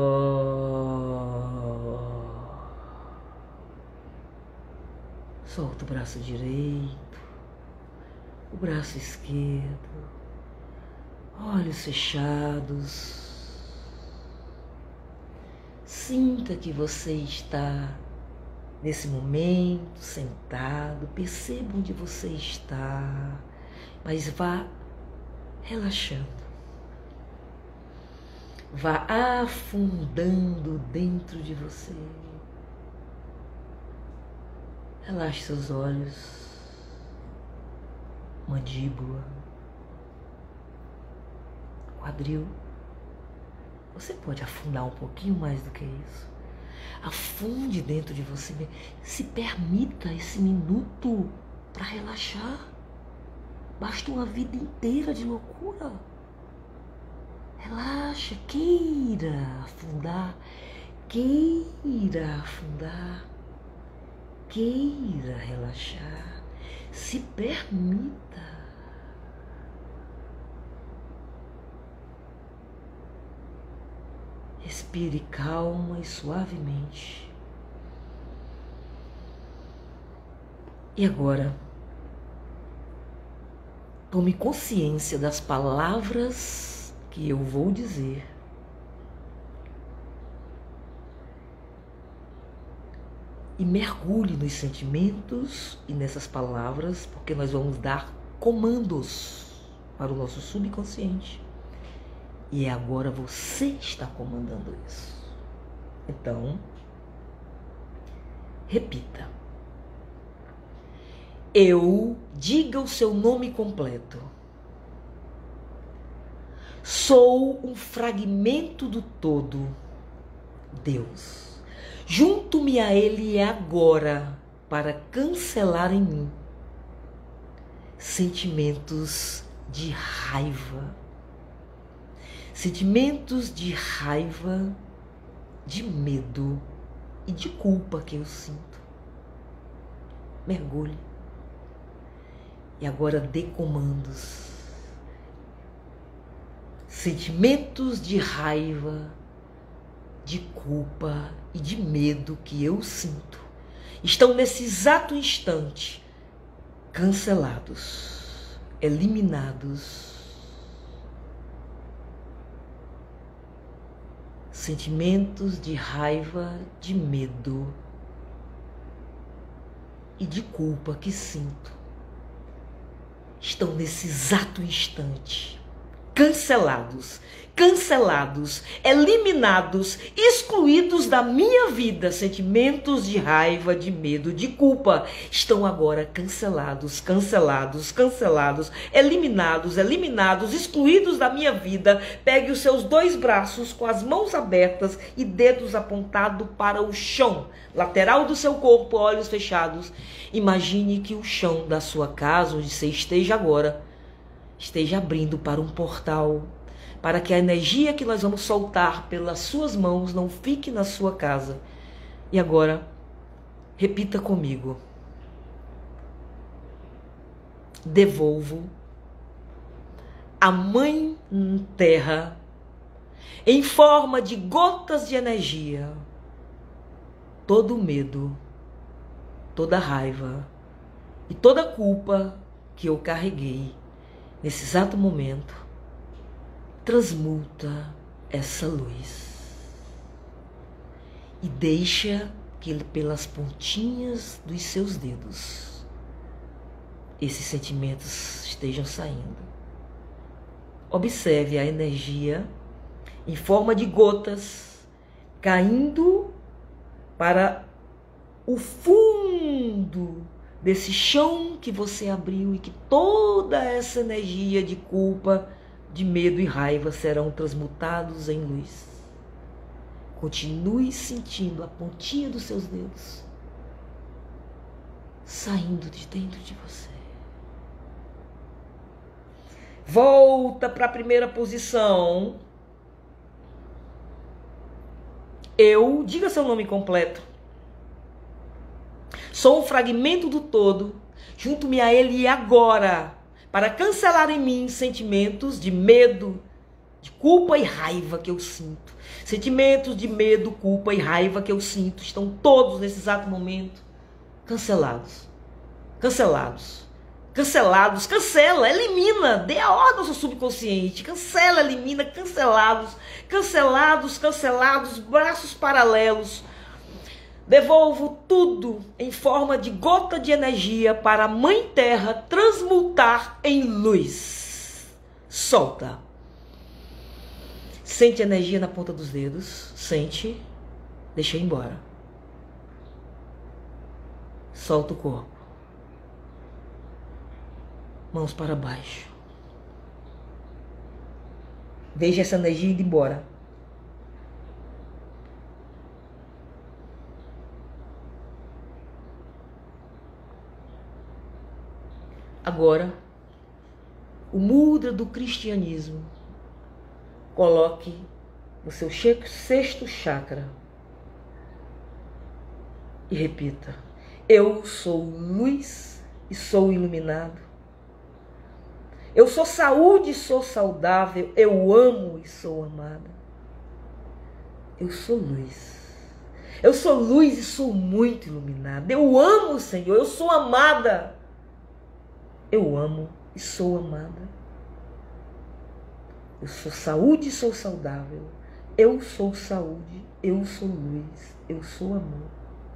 Solta o braço direito, o braço esquerdo, olhos fechados. Sinta que você está nesse momento sentado, perceba onde você está, mas vá relaxando. vá afundando dentro de você. Relaxe seus olhos, mandíbula, quadril. Você pode afundar um pouquinho mais do que isso. Afunde dentro de você. Se permita esse minuto para relaxar. Basta uma vida inteira de loucura. Relaxa, queira afundar, queira afundar, queira relaxar. Se permita. Respire calma e suavemente. E agora, tome consciência das palavras que eu vou dizer. E mergulhe nos sentimentos e nessas palavras, porque nós vamos dar comandos para o nosso subconsciente. E agora você está comandando isso. Então, repita. Diga o seu nome completo. Sou um fragmento do todo, Deus. Junto-me a Ele agora para cancelar em mim sentimentos de raiva. Sentimentos de raiva, de medo e de culpa que eu sinto. Mergulhe. E agora dê comandos. Sentimentos de raiva, de culpa e de medo que eu sinto estão nesse exato instante cancelados, eliminados. Sentimentos de raiva, de medo e de culpa que sinto estão nesse exato instante cancelados, eliminados, excluídos da minha vida. Sentimentos de raiva, de medo, de culpa estão agora cancelados, eliminados, excluídos da minha vida. Pegue os seus dois braços com as mãos abertas e dedos apontados para o chão, lateral do seu corpo, olhos fechados. Imagine que o chão da sua casa, onde você esteja agora, esteja abrindo para um portal, para que a energia que nós vamos soltar pelas suas mãos não fique na sua casa. E agora, repita comigo. Devolvo a Mãe Terra, em forma de gotas de energia, todo o medo, toda a raiva e toda a culpa que eu carreguei. Nesse exato momento, transmuta essa luz e deixa que pelas pontinhas dos seus dedos esses sentimentos estejam saindo. Observe a energia em forma de gotas caindo para o fundo desse chão que você abriu, e que toda essa energia de culpa, de medo e raiva serão transmutados em luz. Continue sentindo a pontinha dos seus dedos saindo de dentro de você. Volta para a primeira posição. Diga seu nome completo. Sou um fragmento do todo, junto-me a Ele agora, para cancelar em mim sentimentos de medo, de culpa e raiva que eu sinto. Sentimentos de medo, culpa e raiva que eu sinto estão todos nesse exato momento cancelados. Cancela, elimina, dê a ordem ao seu subconsciente, cancela, elimina, cancelados, braços paralelos. Devolvo tudo em forma de gota de energia para a Mãe Terra transmutar em luz. Solta. Sente a energia na ponta dos dedos. Sente. Deixa ir embora. Solta o corpo. Mãos para baixo. Deixa essa energia ir embora. Agora, o mudra do cristianismo, coloque no seu sexto chakra e repita: eu sou luz e sou iluminado. Eu sou saúde e sou saudável. Eu amo e sou amada. Eu sou luz. Eu sou luz e sou muito iluminada. Eu amo o Senhor. Eu sou amada. Eu amo e sou amada. Eu sou saúde e sou saudável. Eu sou saúde. Eu sou luz. Eu sou amor.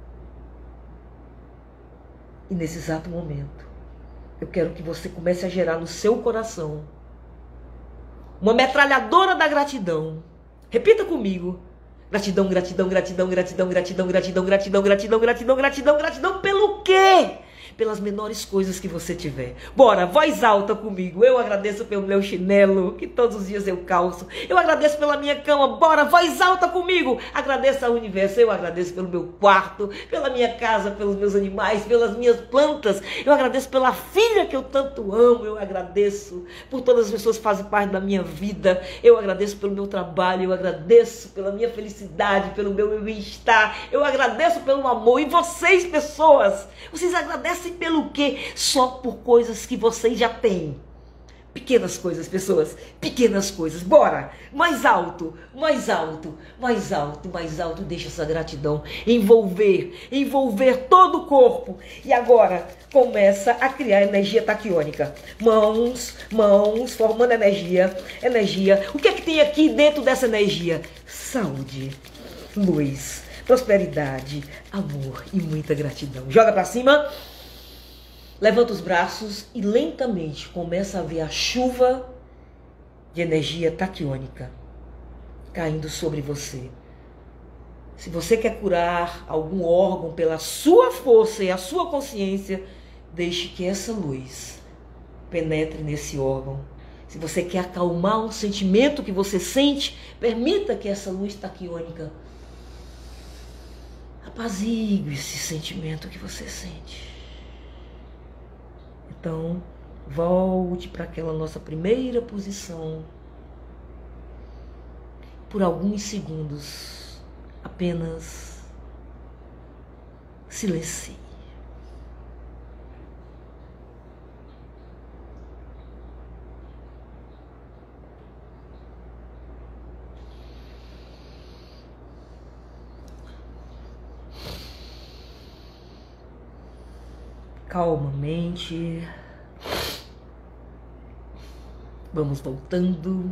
E nesse exato momento, eu quero que você comece a gerar no seu coração uma metralhadora da gratidão. Repita comigo. Gratidão, gratidão, gratidão, gratidão, gratidão, gratidão, gratidão, gratidão, gratidão, gratidão, gratidão. Pelo quê? Pelas menores coisas que você tiver. Bora, voz alta comigo. Eu agradeço pelo meu chinelo, que todos os dias eu calço. Eu agradeço pela minha cama. Bora, voz alta comigo. Agradeço ao universo. Eu agradeço pelo meu quarto, pela minha casa, pelos meus animais, pelas minhas plantas. Eu agradeço pela filha que eu tanto amo. Eu agradeço por todas as pessoas que fazem parte da minha vida. Eu agradeço pelo meu trabalho. Eu agradeço pela minha felicidade, pelo meu bem-estar. Eu agradeço pelo amor. E vocês, pessoas, vocês agradecem pelo quê? Só por coisas que vocês já têm. Pequenas coisas, pessoas. Pequenas coisas. Bora! Mais alto, mais alto, mais alto, mais alto. Deixa essa gratidão envolver todo o corpo. E agora começa a criar energia taquiônica. Mãos, formando energia. O que é que tem aqui dentro dessa energia? Saúde, luz, prosperidade, amor e muita gratidão. Joga pra cima. Levanta os braços e lentamente começa a ver a chuva de energia taquiônica caindo sobre você. Se você quer curar algum órgão pela sua força e a sua consciência, deixe que essa luz penetre nesse órgão. Se você quer acalmar um sentimento que você sente, permita que essa luz taquiônica apazigue esse sentimento que você sente. Então, volte para aquela nossa primeira posição. Por alguns segundos, apenas silencie. Calmamente, vamos voltando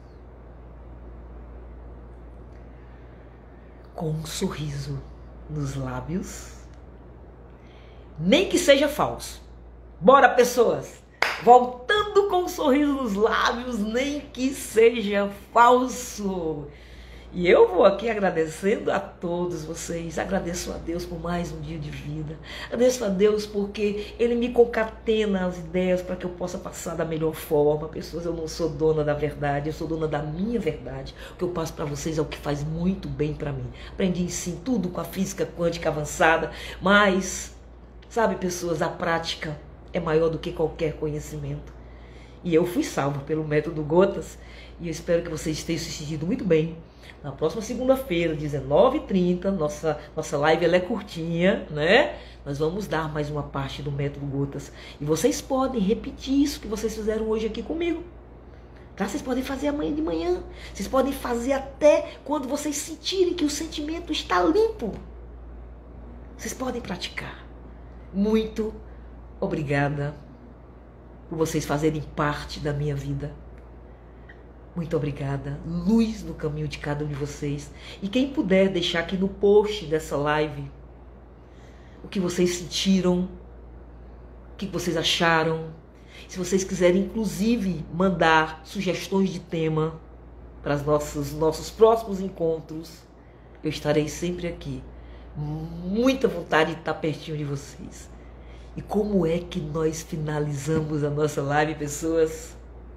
com um sorriso nos lábios, nem que seja falso. Bora, pessoas! Voltando com um sorriso nos lábios, nem que seja falso. E eu vou aqui agradecendo a todos vocês. Agradeço a Deus por mais um dia de vida. Agradeço a Deus porque Ele me concatena as ideias para que eu possa passar da melhor forma. Pessoas, eu não sou dona da verdade, eu sou dona da minha verdade. O que eu passo para vocês é o que faz muito bem para mim. Aprendi sim tudo com a física quântica avançada, mas, sabe, pessoas, a prática é maior do que qualquer conhecimento. E eu fui salvo pelo método Gotas e eu espero que vocês tenham se sentido muito bem. Na próxima segunda-feira, 19h30, nossa live ela é curtinha, né? Nós vamos dar mais uma parte do método Gotas. E vocês podem repetir isso que vocês fizeram hoje aqui comigo. Tá? Vocês podem fazer amanhã de manhã. Vocês podem fazer até quando vocês sentirem que o sentimento está limpo. Vocês podem praticar. Muito obrigada por vocês fazerem parte da minha vida. Muito obrigada. Luz no caminho de cada um de vocês. E quem puder deixar aqui no post dessa live o que vocês sentiram, o que vocês acharam. Se vocês quiserem, inclusive, mandar sugestões de tema, para os nossos próximos encontros, eu estarei sempre aqui. Muita vontade de estar pertinho de vocês. E como é que nós finalizamos a nossa live, pessoas?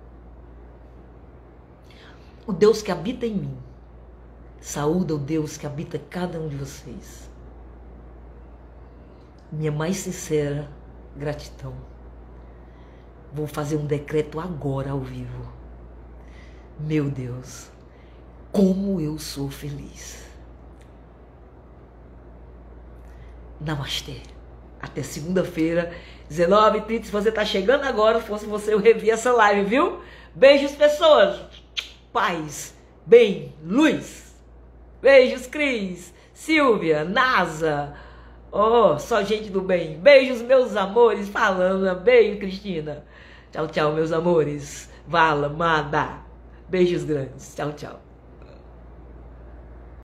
O Deus que habita em mim saúda o Deus que habita em cada um de vocês. Minha mais sincera gratidão. Vou fazer um decreto agora ao vivo. Meu Deus, como eu sou feliz. Namastê. Até segunda-feira, 19h30. Se você está chegando agora, se fosse você, eu revi essa live, viu? Beijos, pessoas. Paz, bem, luz. Beijos, Cris, Silvia, NASA. Oh, só gente do bem. Beijos, meus amores. Falando. Beijo, Cristina. Tchau, tchau, meus amores. Vala, Mada. Beijos grandes. Tchau, tchau.